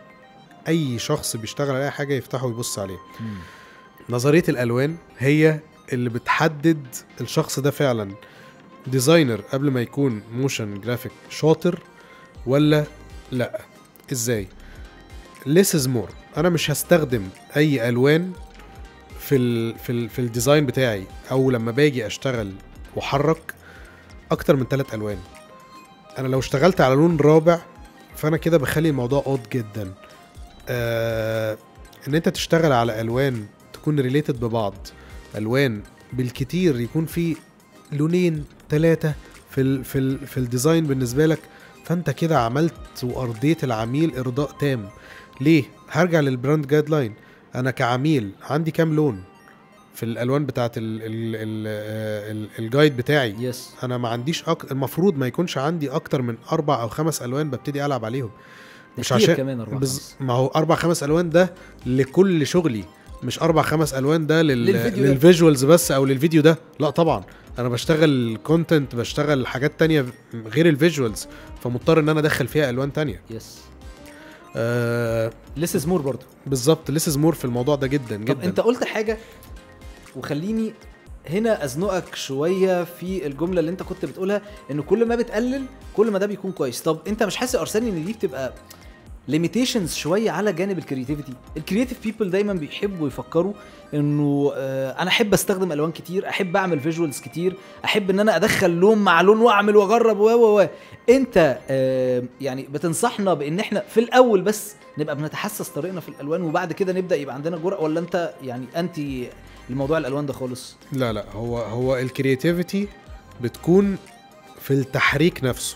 اي شخص بيشتغل على اي حاجه يفتحه ويبص عليه. مم. نظريه الالوان هي اللي بتحدد الشخص ده فعلا ديزاينر قبل ما يكون موشن جرافيك شاطر ولا لا. ازاي؟ less is more. انا مش هستخدم اي الوان في ال في ال في الديزاين بتاعي او لما باجي اشتغل وحرك اكتر من ثلاث الوان. انا لو اشتغلت على لون رابع فانا كده بخلي الموضوع اوض جدا. آه ان انت تشتغل على الوان تكون ريليتد ببعض، الوان بالكتير يكون في لونين ثلاثه في ال في ال في الديزاين بالنسبه لك، فانت كده عملت وارضيت العميل ارضاء تام. ليه؟ هرجع للبراند جايد لاين. انا كعميل عندي كام لون في الالوان بتاعت ال ال ال ال الجايد بتاعي؟ يس. انا ما عنديش أك... المفروض ما يكونش عندي اكتر من اربع او خمس الوان ببتدي العب عليهم. مش عشان كمان أربع بز... خمس. ما هو اربع خمس الوان ده لكل شغلي، مش اربع خمس الوان ده لل... للفيديو ده. للفيجوالز بس او للفيديو ده. لا طبعا انا بشتغل كونتنت، بشتغل حاجات تانية غير الفيجوالز، فمضطر ان انا ادخل فيها الوان تانية. يس. آه لسه زمور برضو بالظبط، لسه مور في الموضوع ده جدا جدا. طب انت قلت حاجه وخليني هنا ازنقك شويه في الجمله اللي انت كنت بتقولها، انه كل ما بتقلل كل ما ده بيكون كويس. طب انت مش حاسس ارساني ان دي بتبقى ليميتيشنز شويه على جانب الكرياتيفيتي؟ الكرياتيف بيبل دايما بيحبوا يفكروا انه آه انا احب استخدم الوان كتير، احب اعمل فيجوالز كتير، احب ان انا ادخل لون مع لون واعمل واجرب و و و انت آه يعني بتنصحنا بان احنا في الاول بس نبقى بنتحسس طريقنا في الالوان وبعد كده نبدا يبقى عندنا جرأة، ولا انت يعني انتي الموضوع الالوان ده خالص؟ لا لا هو هو الكرياتيفيتي بتكون في التحريك نفسه،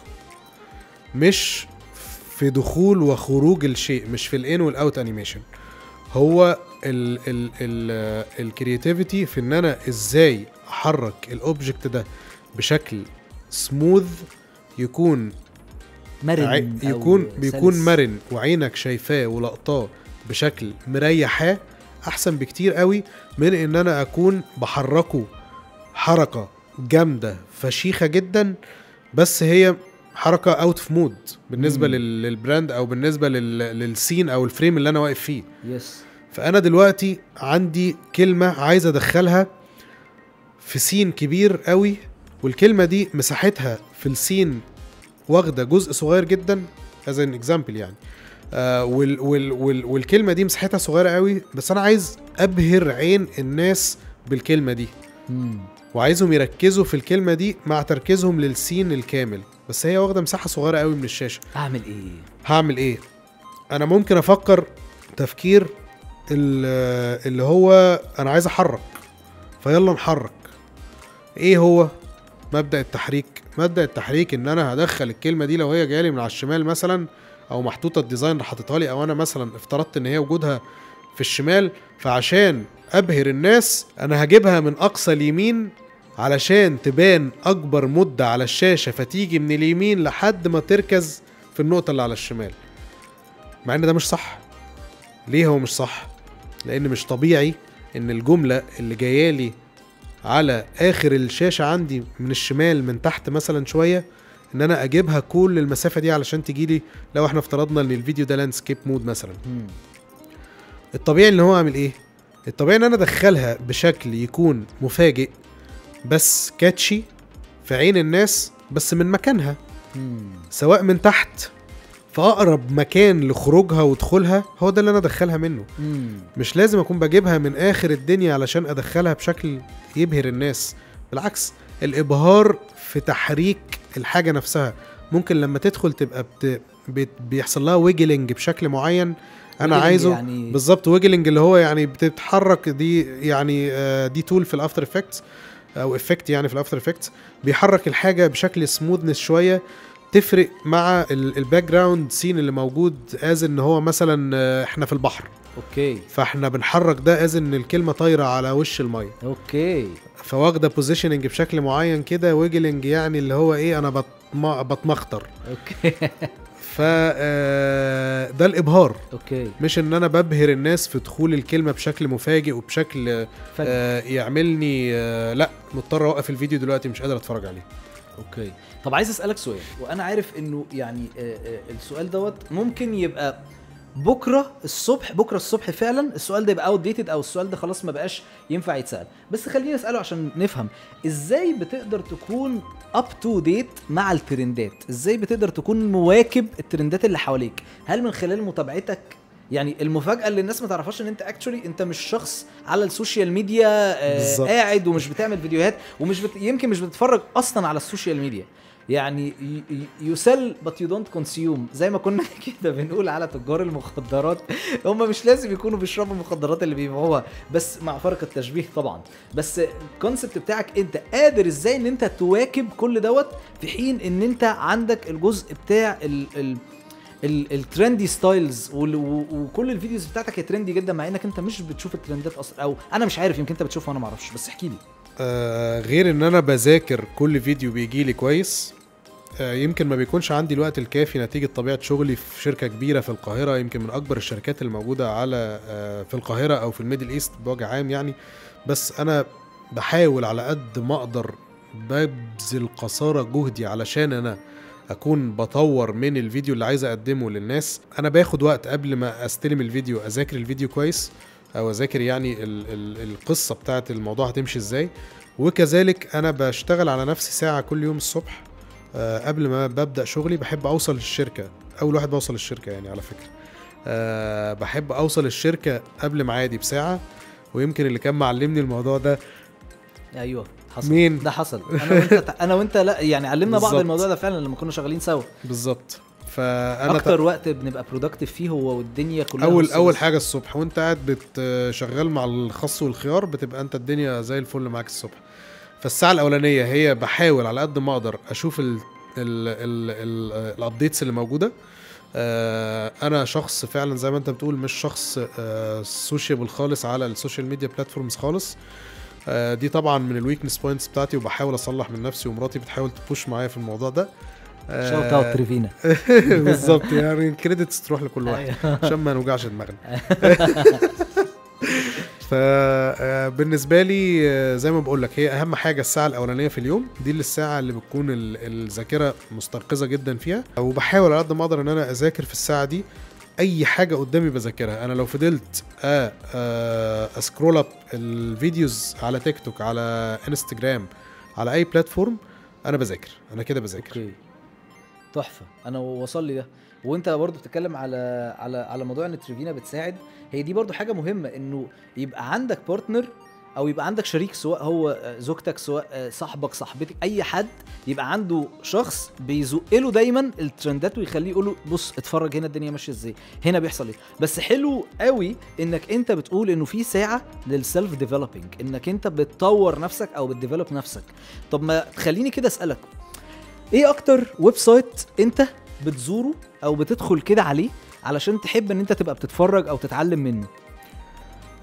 مش في دخول وخروج الشيء، مش في الان والاوت انيميشن. هو ال ال ال الكرياتيفيتي في ان انا ازاي احرك الاوبجكت ده بشكل سموث، يكون مرن، يكون بيكون مرن وعينك شايفاه ولقطاه بشكل مريحاه، احسن بكتير قوي من ان انا اكون بحركه حركة جامدة فشيخة جدا بس هي حركة اوت اوف مود بالنسبة مم. للبراند او بالنسبة للسين او الفريم اللي انا واقف فيه. يس. فانا دلوقتي عندي كلمة عايز ادخلها في سين كبير قوي، والكلمة دي مساحتها في السين واخدة جزء صغير جدا as an example يعني. آه وال وال وال والكلمة دي مساحتها صغيرة قوي، بس انا عايز ابهر عين الناس بالكلمة دي. مم. وعايزهم يركزوا في الكلمة دي مع تركيزهم للسين الكامل، بس هي واخدة مساحة صغيرة قوي من الشاشة. اعمل ايه؟ هعمل ايه؟ انا ممكن افكر تفكير اللي هو انا عايز احرك، فيلا نحرك. ايه هو مبدأ التحريك؟ مبدأ التحريك ان انا هدخل الكلمة دي لو هي جاية لي من على الشمال مثلا، او محطوطة الديزاين حاططها لي، او انا مثلا افترضت ان هي وجودها في الشمال، فعشان ابهر الناس انا هجيبها من اقصى اليمين علشان تبان اكبر مدة على الشاشة، فتيجي من اليمين لحد ما تركز في النقطة اللي على الشمال، مع ان ده مش صح. ليه هو مش صح؟ لان مش طبيعي ان الجملة اللي جايالي على اخر الشاشة عندي من الشمال من تحت مثلا شوية، ان انا اجيبها كل المسافة دي علشان تجيلي، لو احنا افترضنا ان الفيديو ده لاندسكيب مود مثلا. مم. الطبيعي ان هو اعمل ايه؟ الطبيعي ان انا ادخلها بشكل يكون مفاجئ بس كاتشي في عين الناس، بس من مكانها، مم. سواء من تحت فاقرب مكان لخروجها ودخولها هو ده اللي انا ادخلها منه. مم. مش لازم اكون بجيبها من اخر الدنيا علشان ادخلها بشكل يبهر الناس. بالعكس، الابهار في تحريك الحاجة نفسها. ممكن لما تدخل تبقى بت... بت... بيحصل لها ويجلنج بشكل معين انا عايزه يعني بالظبط. ويجلنج اللي هو يعني بتتحرك، دي يعني آه دي تول في الافتر افكتس او افكت يعني في الافتر افكتس، بيحرك الحاجه بشكل سموذنس شويه، تفرق مع الباك جراوند سين اللي موجود، از ان هو مثلا آه احنا في البحر، اوكي، فاحنا بنحرك ده از ان الكلمه طايره على وش الميه، اوكي، فواخده بوزيشننج بشكل معين كده. ويجلنج يعني اللي هو ايه، انا بطم... بتمخطر. اوكي. ف آه ده الابهار، اوكي، مش ان انا ببهر الناس في دخول الكلمه بشكل مفاجئ وبشكل آه يعملني آه لا مضطر اوقف الفيديو دلوقتي مش قادر اتفرج عليه. اوكي. طب عايز اسالك سؤال، وانا عارف انه يعني آه آه السؤال دوت ممكن يبقى بكره الصبح، بكره الصبح فعلا السؤال ده يبقى اوت ديتد، او السؤال ده خلاص ما بقاش ينفع يتسال، بس خليني اساله عشان نفهم ازاي بتقدر تكون اب تو ديت مع الترندات، ازاي بتقدر تكون مواكب الترندات اللي حواليك؟ هل من خلال متابعتك؟ يعني المفاجاه اللي الناس ما تعرفهاش ان انت اكشولي انت مش شخص على السوشيال ميديا آه قاعد ومش بتعمل فيديوهات ومش بت... يمكن مش بتتفرج اصلا على السوشيال ميديا، يعني يسل but you don't consume، زي ما كنا كده بنقول على تجار المخدرات. هم مش لازم يكونوا بيشربوا المخدرات اللي بيبيعوها، بس مع فرق التشبيه طبعا، بس الكونسبت بتاعك انت قادر ازاي ان انت تواكب كل دوت، في حين ان انت عندك الجزء بتاع ال ال الترندي ستايلز وكل الفيديوز بتاعتك هي ترندي جدا، مع انك انت مش بتشوف الترندات اصلا، او انا مش عارف، يمكن انت بتشوفها وانا ما اعرفش، بس احكي لي. آه غير ان انا بذاكر كل فيديو بيجي لي كويس، آه يمكن ما بيكونش عندي الوقت الكافي نتيجة طبيعة شغلي في شركة كبيرة في القاهرة، يمكن من اكبر الشركات الموجودة على آه في القاهرة او في الميدل ايست بوجه عام يعني. بس انا بحاول على قد ما اقدر ببذل قصارى جهدي علشان انا اكون بطور من الفيديو اللي عايز اقدمه للناس. انا باخد وقت قبل ما استلم الفيديو اذاكر الفيديو كويس، او اذاكر يعني ال ال القصة بتاعت الموضوع هتمشي ازاي، وكذلك انا بشتغل على نفسي ساعة كل يوم الصبح أه قبل ما ببدأ شغلي. بحب اوصل للشركة، اول واحد بوصل للشركة يعني على فكرة. أه بحب اوصل للشركة قبل ميعادي بساعة، ويمكن اللي كان معلمني الموضوع ده ايوه حصل. مين؟ ده حصل انا وانت انا وانت لا يعني علمنا بعض الموضوع ده فعلا لما كنا شغالين سوا. بالظبط. فانا اكتر ت... وقت بنبقى برودكتيف فيه هو والدنيا كلها اول اول حاجه الصبح، وانت قاعد بتشغل مع الخس والخيار بتبقى انت الدنيا زي الفل معاك الصبح. فالساعه الاولانيه هي بحاول على قد ما اقدر اشوف ال الابديتس اللي موجوده. انا شخص فعلا زي ما انت بتقول مش شخص سوشيبل خالص على السوشيال ميديا بلاتفورمز خالص. دي طبعا من الويكنس بوينتس بتاعتي، وبحاول اصلح من نفسي، ومراتي بتحاول تبوش معايا في الموضوع ده. شوت اوت تريفينا. بالظبط، يعني الكريدتس تروح لكل واحد عشان ما نوجعش دماغنا. فبالنسبه لي زي ما بقول لك، هي اهم حاجه الساعه الاولانيه في اليوم، دي اللي الساعه اللي بتكون الذاكره مستيقظه جدا فيها، وبحاول على قد ما اقدر ان انا اذاكر في الساعه دي اي حاجه قدامي بذاكرها. انا لو فضلت آه آه اسكرول اب الفيديوز على تيك توك، على انستجرام، على اي بلاتفورم، انا بذاكر، انا كده بذاكر. اوكي تحفه، انا وصل لي ده. وانت برضو بتتكلم على على على موضوع ان تريفينا بتساعد، هي دي برضو حاجه مهمه، انه يبقى عندك بارتنر او يبقى عندك شريك، سواء هو زوجتك سواء صاحبك صاحبتك، اي حد يبقى عنده شخص بيزق له دايما الترندات ويخليه يقول له بص اتفرج هنا الدنيا ماشيه ازاي، هنا بيحصل ايه. بس حلو قوي انك انت بتقول انه في ساعه للسيلف ديفلوبينج، انك انت بتطور نفسك او بتديفلوب نفسك. طب ما تخليني كده اسالك، ايه اكتر ويب سايت انت بتزوره او بتدخل كده عليه علشان تحب ان انت تبقى بتتفرج او تتعلم منه؟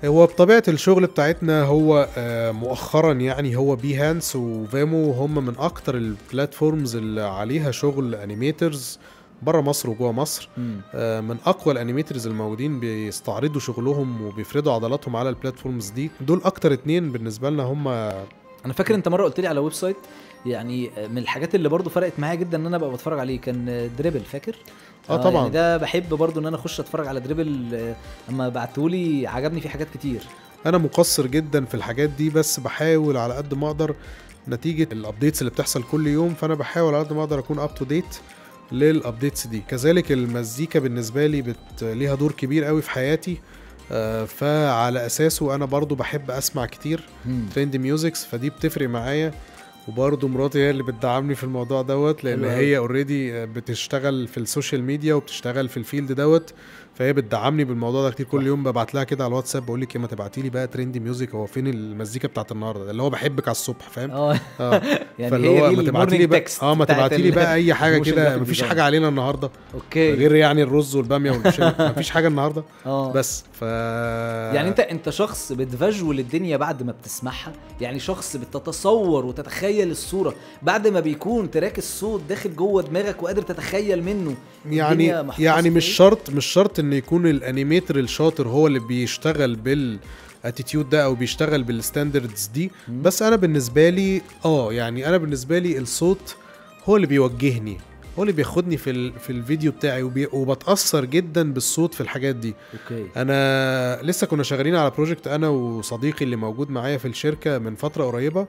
هو بطبيعه الشغل بتاعتنا هو آه، مؤخرا يعني هو بيهانس وفيمو هم من اكتر البلاتفورمز اللي عليها شغل انيميترز بره مصر وجوه مصر. مم. آه، من اقوى الانيميترز الموجودين بيستعرضوا شغلهم وبيفردوا عضلاتهم على البلاتفورمز دي. دول اكتر اتنين بالنسبه لنا هم. انا فاكر انت مره قلت لي على ويب سايت، يعني من الحاجات اللي برضو فرقت معايا جدا ان انا ابقى بتفرج عليه كان دريبل، فاكر؟ اه طبعا يعني ده بحب برضو ان انا اخش اتفرج على دريبل، آه، اما بعتهولي عجبني فيه حاجات كتير. انا مقصر جدا في الحاجات دي، بس بحاول على قد ما اقدر نتيجه الابديتس اللي بتحصل كل يوم، فانا بحاول على قد ما اقدر اكون اب تو ديت للابديتس دي. كذلك المزيكا بالنسبه لي بت... ليها دور كبير قوي في حياتي، آه، فعلى اساسه انا برضو بحب اسمع كتير ترند ميوزكس، فدي بتفرق معايا. وبرضه مراتي هي اللي بتدعمني في الموضوع دوت، لان هي اوريدي بتشتغل في السوشيال ميديا وبتشتغل في الفيلد دوت، فهي بتدعمني بالموضوع ده كتير. كل يوم ببعت لها كده على الواتساب بقول لك ما تبعتي لي بقى ترند ميوزك، هو فين المزيكا بتاعت النهارده ده اللي هو بحبك على الصبح، فاهم؟ اه اه يعني فاللي هي هو دي ما تبعتي لي بقى اه ما تبعتي لي بقى اي حاجه كده، مفيش حاجه علينا النهارده اوكي غير يعني الرز والباميه والمشاوي مفيش حاجه النهارده اه بس. ف يعني انت انت شخص بتفجول الدنيا بعد ما بتسمعها، يعني شخص بتتصور وتتخيل الصوره بعد ما بيكون تراك الصوت داخل جوه دماغك وقادر تتخيل منه. يعني يعني مش إيه؟ شرط مش شرط ان يكون الانيميتر الشاطر هو اللي بيشتغل بالاتيتيود ده او بيشتغل بالستاندردز دي، م. بس انا بالنسبه لي اه يعني انا بالنسبه لي الصوت هو اللي بيوجهني، هو اللي بياخدني في ال... في الفيديو بتاعي، وبي... وبتاثر جدا بالصوت في الحاجات دي. اوكي. انا لسه كنا شغالين على بروجكت انا وصديقي اللي موجود معايا في الشركه من فتره قريبه،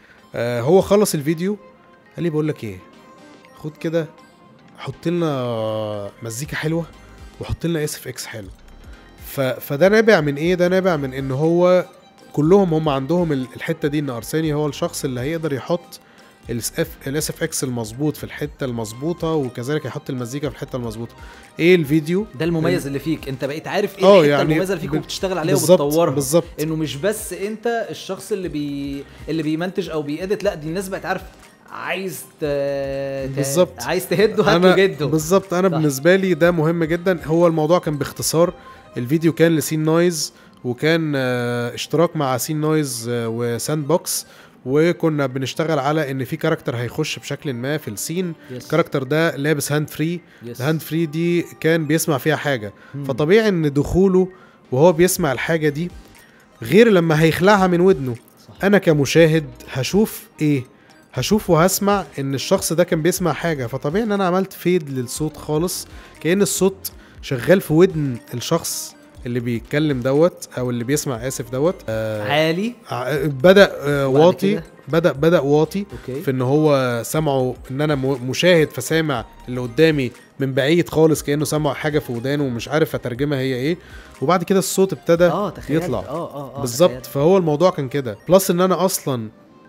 آه هو خلص الفيديو قال لي بقول لك ايه، خد كده حط لنا مزيكا حلوه وحط لنا اس اف اكس حلو. ف... فده نابع من ايه؟ ده نابع من ان هو كلهم هم عندهم الحته دي، ان ارساني هو الشخص اللي هيقدر يحط الاس اف اكس المظبوط في الحته المظبوطه، وكذلك يحط المزيكا في الحته المظبوطه. ايه الفيديو ده المميز اللي فيك، انت بقيت عارف ايه اه الحته يعني المميزه اللي فيك ب... وبتشتغل عليها بالزبط وبتطورها بالظبط، انه مش بس انت الشخص اللي بي اللي بيمنتج او بيأدت، لا دي الناس بقت عارف عايز ت... بالظبط، عايز تهده هات جده بالظبط. انا صح. بالنسبه لي ده مهم جدا. هو الموضوع كان باختصار، الفيديو كان لسين نويز، وكان اه اشتراك مع سين نويز اه وساند بوكس، وكنا بنشتغل على ان في كاركتر هيخش بشكل ما في السين. الكاركتر ده لابس هاند فري، الهاند فري دي كان بيسمع فيها حاجه، مم. فطبيعي ان دخوله وهو بيسمع الحاجه دي غير لما هيخلعها من ودنه. صح. انا كمشاهد هشوف ايه؟ هشوف وهسمع ان الشخص ده كان بيسمع حاجه، فطبيعي ان انا عملت فيد للصوت خالص، كأن الصوت شغال في ودن الشخص اللي بيتكلم دوت او اللي بيسمع اسف دوت آه عالي آه بدا آه واطي، بدا بدا واطي. أوكي. في ان هو سمعه ان انا مشاهد فسامع اللي قدامي من بعيد خالص كانه سمع حاجه في ودانه ومش عارف اترجمها هي ايه، وبعد كده الصوت ابتدى آه يطلع. اه اه اه بالظبط. فهو الموضوع كان كده، بلس ان انا اصلا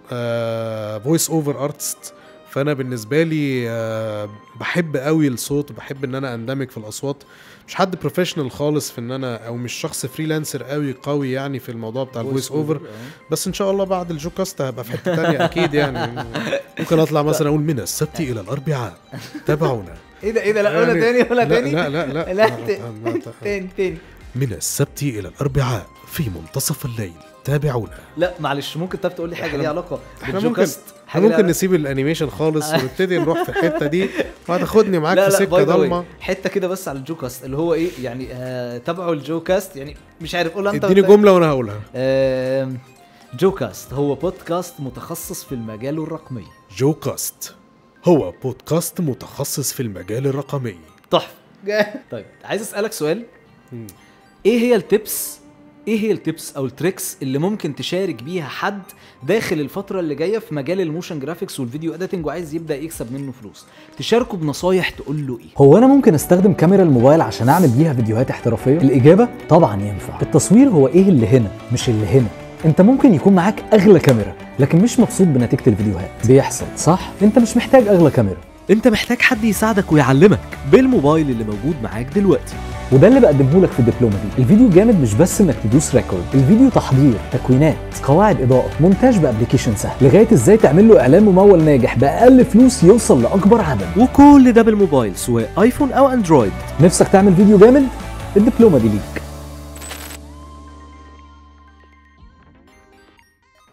فويس اوفر ارتست، فانا بالنسبه لي آه بحب قوي الصوت وبحب ان انا اندمج في الاصوات. مش حد بروفيشنال خالص في ان انا، او مش شخص فريلانسر قوي قوي يعني في الموضوع بتاع الفويس اوفر، بس ان شاء الله بعد الجو كاست هبقى في حته تانية اكيد يعني. ممكن اطلع مثلا اقول من السبت الى الاربعاء تابعونا. ايه ده ايه ده لا قولها تاني قولها تاني لا لا لا لا تاني تاني من السبت الى الاربعاء في منتصف الليل تابعونا. لا معلش ممكن طب تقول لي حاجه ليها علاقه بالجو كاست؟ احنا ممكن نسيب الانيميشن خالص ونبتدي نروح في الحته دي وهتاخدني معاك في سكه ضلمه. حته كده بس على الجو كاست اللي هو ايه يعني آه تابعوا الجو كاست، يعني مش عارف قولها انت. اديني جمله وانا هقولها. آه جو كاست هو بودكاست متخصص في المجال الرقمي. جو كاست هو بودكاست متخصص في المجال الرقمي. تحفه. طيب عايز اسالك سؤال، م. ايه هي التيبس ايه هي التيبس او التريكس اللي ممكن تشارك بيها حد داخل الفتره اللي جايه في مجال الموشن جرافيكس والفيديو اديتنج وعايز يبدا يكسب منه فلوس؟ تشاركه بنصايح تقول له ايه؟ هو انا ممكن استخدم كاميرا الموبايل عشان اعمل بيها فيديوهات احترافيه؟ الاجابه طبعا ينفع. التصوير هو ايه اللي هنا مش اللي هنا. انت ممكن يكون معاك اغلى كاميرا لكن مش مبسوط بنتيجه الفيديوهات، بيحصل صح؟ انت مش محتاج اغلى كاميرا، انت محتاج حد يساعدك ويعلمك بالموبايل اللي موجود معاك دلوقتي. وده اللي بقدمه لك في الدبلومه دي. الفيديو جامد مش بس انك تدوس ريكورد، الفيديو تحضير، تكوينات، قواعد اضاءه، مونتاج بابليكيشن سهل، لغايه ازاي تعمل له اعلان ممول ناجح باقل فلوس يوصل لاكبر عدد، وكل ده بالموبايل سواء ايفون او اندرويد. نفسك تعمل فيديو جامد؟ الدبلومه دي ليك.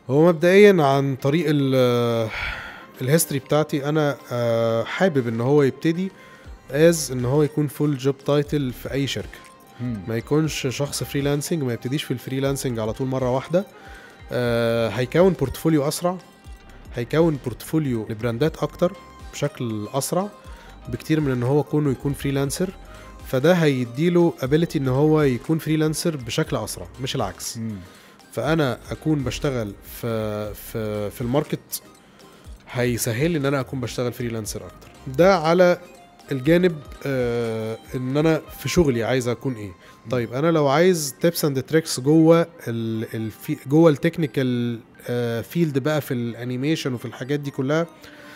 هو مبدئيا عن طريق الهيستوري بتاعتي انا حابب ان هو يبتدي از ان هو يكون فول جوب تايتل في اي شركه، ما يكونش شخص فريلانسنج، ما يبتديش في الفريلانسنج على طول مره واحده. آه هيكون بورتفوليو اسرع، هيكون بورتفوليو لبراندات اكتر بشكل اسرع بكتير من ان هو كونه يكون فريلانسر. فده هيديله ابيليتي ان هو يكون فريلانسر بشكل اسرع مش العكس. مم. فانا اكون بشتغل في في في الماركت هيسهل لي ان انا اكون بشتغل فريلانسر اكتر. ده على الجانب آه ان انا في شغلي عايز اكون ايه. طيب انا لو عايز تيبس اند تريكس جوه ال جوه التكنيكال آه فيلد بقى في الانيميشن وفي الحاجات دي كلها،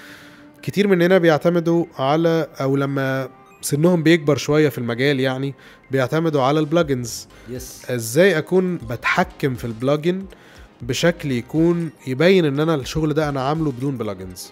كتير مننا بيعتمدوا على او لما سنهم بيكبر شويه في المجال يعني بيعتمدوا على البلجنز. yes. ازاي اكون بتحكم في البلجن بشكل يكون يبين ان انا الشغل ده انا عامله بدون بلجنز.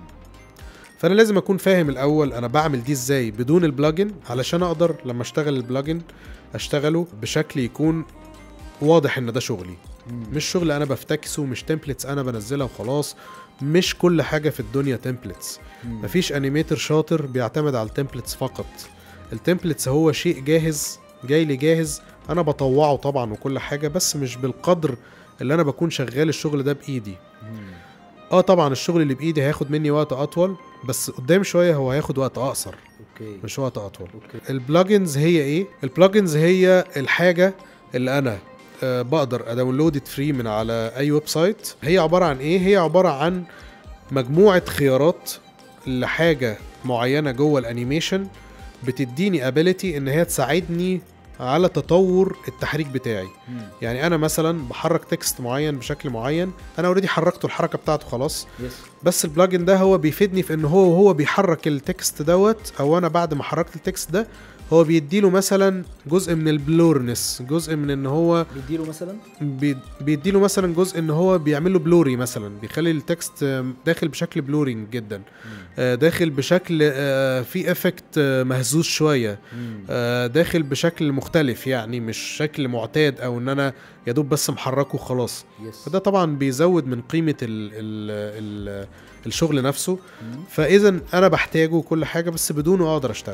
فانا لازم اكون فاهم الاول انا بعمل دي ازاي بدون البلجن علشان اقدر لما اشتغل البلجن اشتغله بشكل يكون واضح ان ده شغلي. مم. مش شغل انا بفتكسه، مش تمبلتس انا بنزلها وخلاص. مش كل حاجه في الدنيا تمبلتس. مفيش انيميتر شاطر بيعتمد على التمبلتس فقط. التمبلتس هو شيء جاهز جاي لي جاهز، انا بطوعه طبعا وكل حاجه، بس مش بالقدر اللي انا بكون شغال الشغل ده بايدي. مم. اه طبعا الشغل اللي بايدي هياخد مني وقت اطول، بس قدام شويه هو هياخد وقت اقصر. اوكي. مش وقت اطول. اوكي. البلجنز هي ايه؟ البلجنز هي الحاجه اللي انا أه بقدر اداونلود فري من على اي ويب سايت. هي عباره عن ايه؟ هي عباره عن مجموعه خيارات لحاجه معينه جوه الانيميشن بتديني ابيليتي ان هي تساعدني على تطور التحريك بتاعي. مم. يعني انا مثلا بحرك تكست معين بشكل معين، انا اوريدي حركته الحركه بتاعته خلاص. yes. بس البلجن ده هو بيفيدني في ان هو وهو بيحرك التكست دوت، او انا بعد ما حركت التكست ده هو بيديله مثلا جزء من البلورنس، جزء من ان هو بيديله مثلا بي بيديله مثلا جزء ان هو بيعمل له بلوري مثلا، بيخلي التكست داخل بشكل بلورينج جدا. مم. داخل بشكل في افكت مهزوز شويه. مم. داخل بشكل مختلف يعني مش شكل معتاد او ان انا يا دوب بس محركه خلاص. yes. فده طبعا بيزود من قيمه ال ال ال الشغل نفسه. مم. فاذا انا بحتاجه كل حاجه بس بدونه اقدر اشتغل.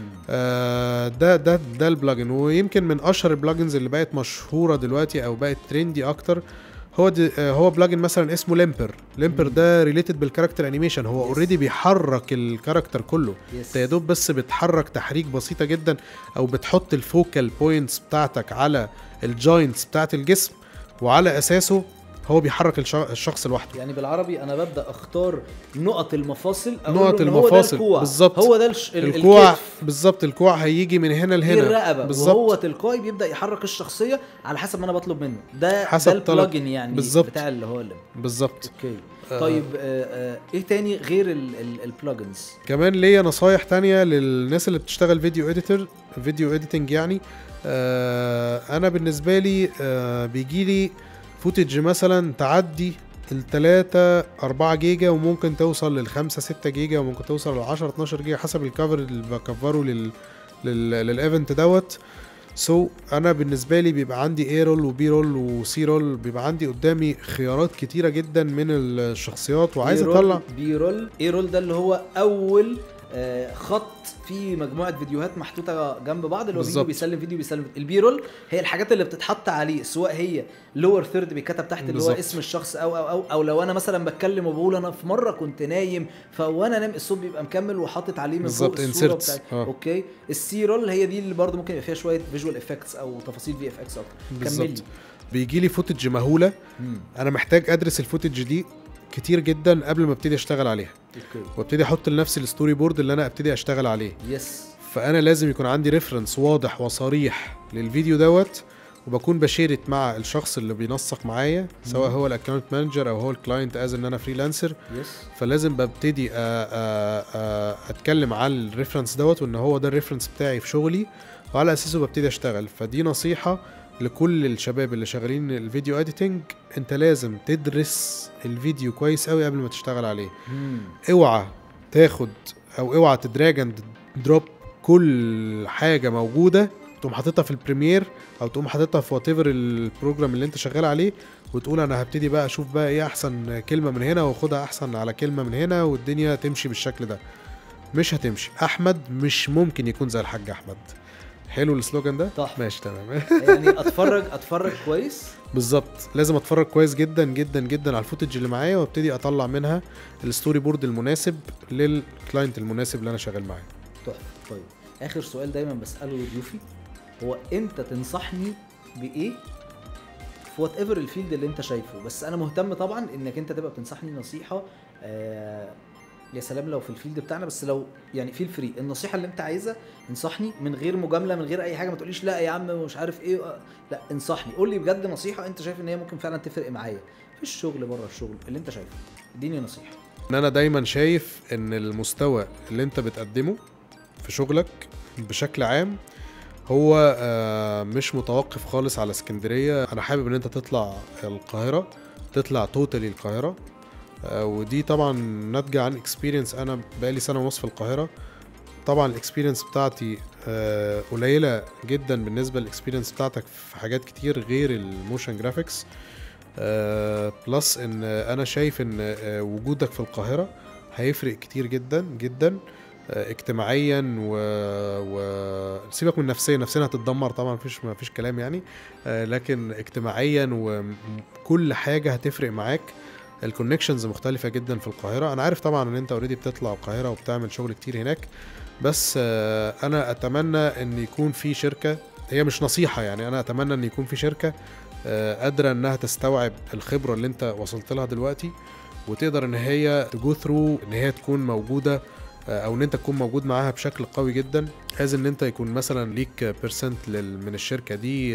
آه ده ده ده البلجن. ويمكن من اشهر البلجنز اللي بقت مشهوره دلوقتي او بقت ترندي اكتر هو آه هو بلجن مثلا اسمه ليمبر. ليمبر ده ريليتد بالكاركتر انيميشن. هو اوريدي yes. بيحرك الكاركتر كله. yes. يا دوب بس بتحرك تحريك بسيطه جدا، او بتحط الفوكال بوينتس بتاعتك على الجوينتس بتاعت الجسم، وعلى اساسه هو بيحرك الشخص لوحده. يعني بالعربي انا ببدا اختار نقط المفاصل، نقط المفاصل بالظبط. هو ده الش... الكوع بالظبط. الكوع هيجي من هنا لهنا الرقبه بالظبط، وهو تلقائي بيبدا يحرك الشخصيه على حسب ما انا بطلب منه. ده ده البلجن يعني بالزبط. بتاع اللي هو اللي بالظبط. اوكي. آه. طيب آه آه ايه تاني غير البلجنز؟ كمان ليا نصايح تانية للناس اللي بتشتغل فيديو اديتور فيديو اديتنج يعني. آه انا بالنسبه لي آه بيجي لي فوتج مثلا تعدي التلاتة أربعة جيجا، وممكن توصل للخمسة ستة جيجا، وممكن توصل للعشرة اتناشر جيجا حسب الكفر اللي بكفره لل للايفنت دوت. سو so, انا بالنسبه لي بيبقى عندي اي رول وبي رول وسي رول، بيبقى عندي قدامي خيارات كتيره جدا من الشخصيات وعايز اطلع. بي رول اي رول ده اللي هو اول آه خط في مجموعه فيديوهات محطوطه جنب بعض، اللي هو فيديو بيسلم فيديو بيسلم. البي رول هي الحاجات اللي بتتحط عليه، سواء هي لور ثيرد بيتكتب تحت اللي هو اسم الشخص، أو, او او او لو انا مثلا بتكلم وبقول انا في مره كنت نايم، فوانا نايم الصوت بيبقى مكمل وحاطط عليه من فوق الصوره بتاعتي. اوكي. السي رول هي دي اللي برده ممكن يبقى فيها شويه فيجوال افكتس او تفاصيل في اف اكس اكتر. كمل لي. بيجي لي فوتج مهوله. مم. انا محتاج ادرس الفوتج دي كتير جدا قبل ما ابتدي اشتغل عليها. اوكي. وابتدي احط لنفسي الستوري بورد اللي انا ابتدي اشتغل عليه. يس. فانا لازم يكون عندي ريفرنس واضح وصريح للفيديو دوت، وبكون بشيرت مع الشخص اللي بينسق معايا، سواء هو الاكونت مانجر او هو الكلاينت از ان انا فريلانسر. يس. فلازم ببتدي اتكلم عن الريفرنس دوت، وان هو ده الريفرنس بتاعي في شغلي، وعلى اساسه ببتدي اشتغل. فدي نصيحه لكل الشباب اللي شغالين الفيديو اديتنج، انت لازم تدرس الفيديو كويس قوي قبل ما تشتغل عليه. مم. اوعى تاخد او اوعى تدراج اند دروب كل حاجه موجوده تقوم حاططها في البريمير او تقوم حاططها في وات ايفر البروجرام اللي انت شغال عليه، وتقول انا هبتدي بقى اشوف بقى ايه احسن كلمه من هنا واخدها احسن على كلمه من هنا، والدنيا تمشي بالشكل ده. مش هتمشي. احمد مش ممكن يكون زي الحاج احمد. حلو السلوجان ده؟ صح. ماشي تمام. يعني اتفرج اتفرج كويس بالظبط، لازم اتفرج كويس جدا جدا جدا على الفوتج اللي معايا، وابتدي اطلع منها الستوري بورد المناسب للكلاينت المناسب اللي انا شغال معاه. تحفه. طيب اخر سؤال دايما بساله لضيوفي، هو انت تنصحني بايه في وات ايفر الفيلد اللي انت شايفه، بس انا مهتم طبعا انك انت تبقى بتنصحني نصيحه آه يا سلام لو في الفيلد بتاعنا، بس لو يعني فيل فري النصيحه اللي انت عايزها انصحني من غير مجامله، من غير اي حاجه، ما تقوليش لا يا عم مش عارف ايه، لا انصحني، قول لي بجد نصيحه انت شايف ان هي ممكن فعلا تفرق معايا في الشغل بره الشغل اللي انت شايفه، اديني نصيحه. ان انا دايما شايف ان المستوى اللي انت بتقدمه في شغلك بشكل عام هو مش متوقف خالص على اسكندريه. انا حابب ان انت تطلع القاهره، تطلع توتالي القاهره، ودي طبعا ناتجه عن اكسبيرينس. انا بقالي سنه ونص في القاهره، طبعا الاكسبيرينس بتاعتي قليله جدا بالنسبه للاكسبيرينس بتاعتك في حاجات كتير غير الموشن جرافيكس. بلس ان انا شايف ان وجودك في القاهره هيفرق كتير جدا جدا اجتماعيا، و... و... سيبك من نفسيا، نفسيا هتتدمر طبعا، مفيش مفيش كلام يعني، لكن اجتماعيا وكل حاجه هتفرق معاك. الكونكشنز مختلفه جدا في القاهره. انا عارف طبعا ان انت اوريدي بتطلع القاهره وبتعمل شغل كتير هناك، بس انا اتمنى ان يكون في شركه، هي مش نصيحه يعني، انا اتمنى ان يكون في شركه قادره انها تستوعب الخبره اللي انت وصلت لها دلوقتي، وتقدر ان هي تجو ثرو ان هي تكون موجوده، او ان انت تكون موجود معاها بشكل قوي جدا، عايز ان انت يكون مثلا ليك بيرسنت من الشركه دي.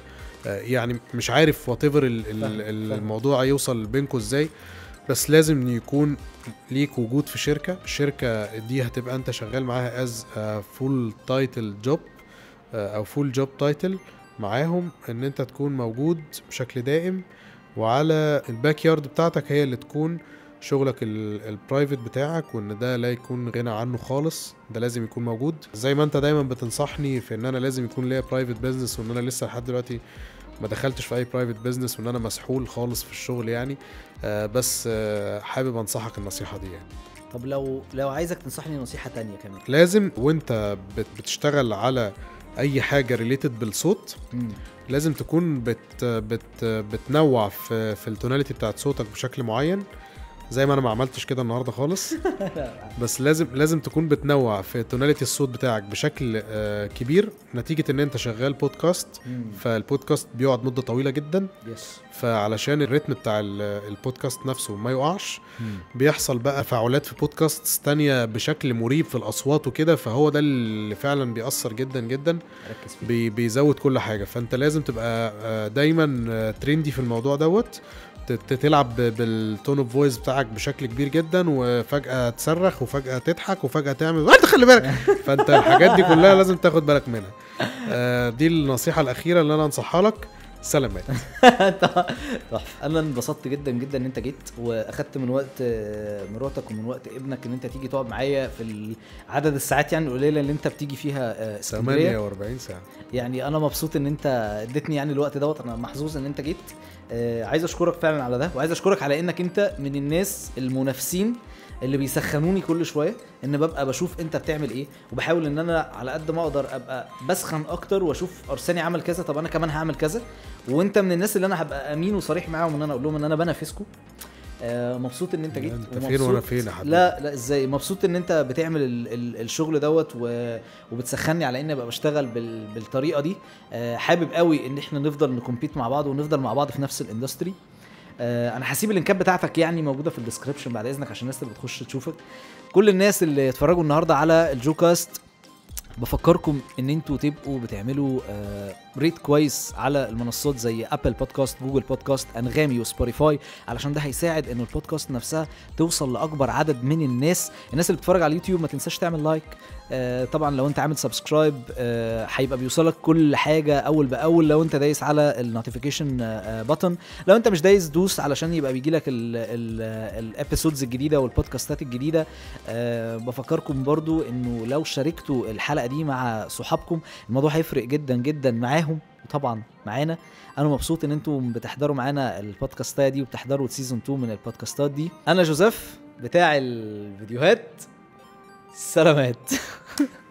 يعني مش عارف واتيفر الموضوع يوصل بينكم ازاي، بس لازم يكون ليك وجود في شركه. الشركه دي هتبقى انت شغال معاها از فول تايتل جوب او فول جوب تايتل معاهم، ان انت تكون موجود بشكل دائم، وعلى الباك يارد بتاعتك هي اللي تكون شغلك البرايفت بتاعك، وان ده لا يكون غنى عنه خالص، ده لازم يكون موجود. زي ما انت دايما بتنصحني في ان انا لازم يكون ليا برايفت بيزنس، وان انا لسه لحد دلوقتي ما دخلتش في اي برايفت بيزنس، وان انا مسحول خالص في الشغل يعني، آه بس آه حابب انصحك النصيحة دي يعني. طب لو لو عايزك تنصحني نصيحة تانية كمان، لازم وانت بتشتغل على اي حاجة ريليتد بالصوت، مم. لازم تكون بت بت بتنوع في في التوناليتي بتاعت صوتك بشكل معين، زي ما انا ما عملتش كده النهارده خالص. بس لازم لازم تكون بتنوع في توناليتي الصوت بتاعك بشكل آه كبير، نتيجه ان انت شغال بودكاست، فالبودكاست بيقعد مده طويله جدا، فعلشان الريتم بتاع البودكاست نفسه ما يقعش، بيحصل بقى تفاعلات في بودكاست تانية بشكل مريب في الاصوات وكده، فهو ده اللي فعلا بيأثر جدا جدا، بي بيزود كل حاجه. فانت لازم تبقى دايما تريندي في الموضوع دوت، تلعب بالتون اوف فويس بتاعك بشكل كبير جدا، وفجأة تصرخ وفجأة تضحك وفجأة تعمل انت خلي بالك. فانت الحاجات دي كلها لازم تاخد بالك منها. آه دي النصيحة الأخيرة اللي أنا أنصحها لك. سلامات. انا انبسطت جدا جدا ان انت جيت، واخدت من وقت مراتك ومن وقت ابنك ان انت تيجي تقعد معايا في عدد الساعات يعني القليله اللي انت بتيجي فيها اسكندريه، ثمانية وأربعين ساعه. يعني انا مبسوط ان انت اديتني يعني الوقت دوت، انا محظوظ ان انت جيت. عايز اشكرك فعلا على ده، وعايز اشكرك على انك انت من الناس المنافسين اللي بيسخنوني كل شويه، ان ببقى بشوف انت بتعمل ايه، وبحاول ان انا على قد ما اقدر ابقى بسخن اكتر، واشوف ارساني عمل كذا طب انا كمان هعمل كذا، وانت من الناس اللي انا هبقى امين وصريح معاهم ان انا اقول لهم ان انا بنافسكم. آه مبسوط ان انت جيت. انت فين وانا فين يا حبيبي؟ لا لا ازاي، مبسوط ان انت بتعمل ال ال الشغل دوت، وبتسخني على ان ابقى بشتغل بال بالطريقه دي. آه حابب قوي ان احنا نفضل نكمبيت مع بعض، ونفضل مع بعض في نفس الاندستري. آه انا هسيب اللينكات بتاعتك يعني موجوده في الديسكريبشن بعد اذنك، عشان الناس اللي بتخش تشوفك. كل الناس اللي اتفرجوا النهارده على الجوكاست، بفكركم ان انتوا تبقوا بتعملوا آه ريت كويس على المنصات زي ابل بودكاست، جوجل بودكاست، انغامي وسبوتيفاي، علشان ده هيساعد ان البودكاست نفسها توصل لاكبر عدد من الناس. الناس اللي بتتفرج على اليوتيوب ما تنساش تعمل لايك، آه طبعا لو انت عامل سبسكرايب آه هيبقى بيوصلك كل حاجه اول باول لو انت دايس على النوتيفيكيشن آه بutton. لو انت مش دايس دوس علشان يبقى بيجي لك الابيسودز الجديده والبودكاستات الجديده. آه بفكركم برضو انه لو شاركتوا الحلقه الحلقه دي مع صحابكم، الموضوع هيفرق جدا جدا معاهم وطبعا معانا. انا مبسوط ان انتم بتحضروا معانا البودكاستات دي وبتحضروا سيزون اتنين من البودكاستات دي. انا جوزيف بتاع الفيديوهات، سلامات.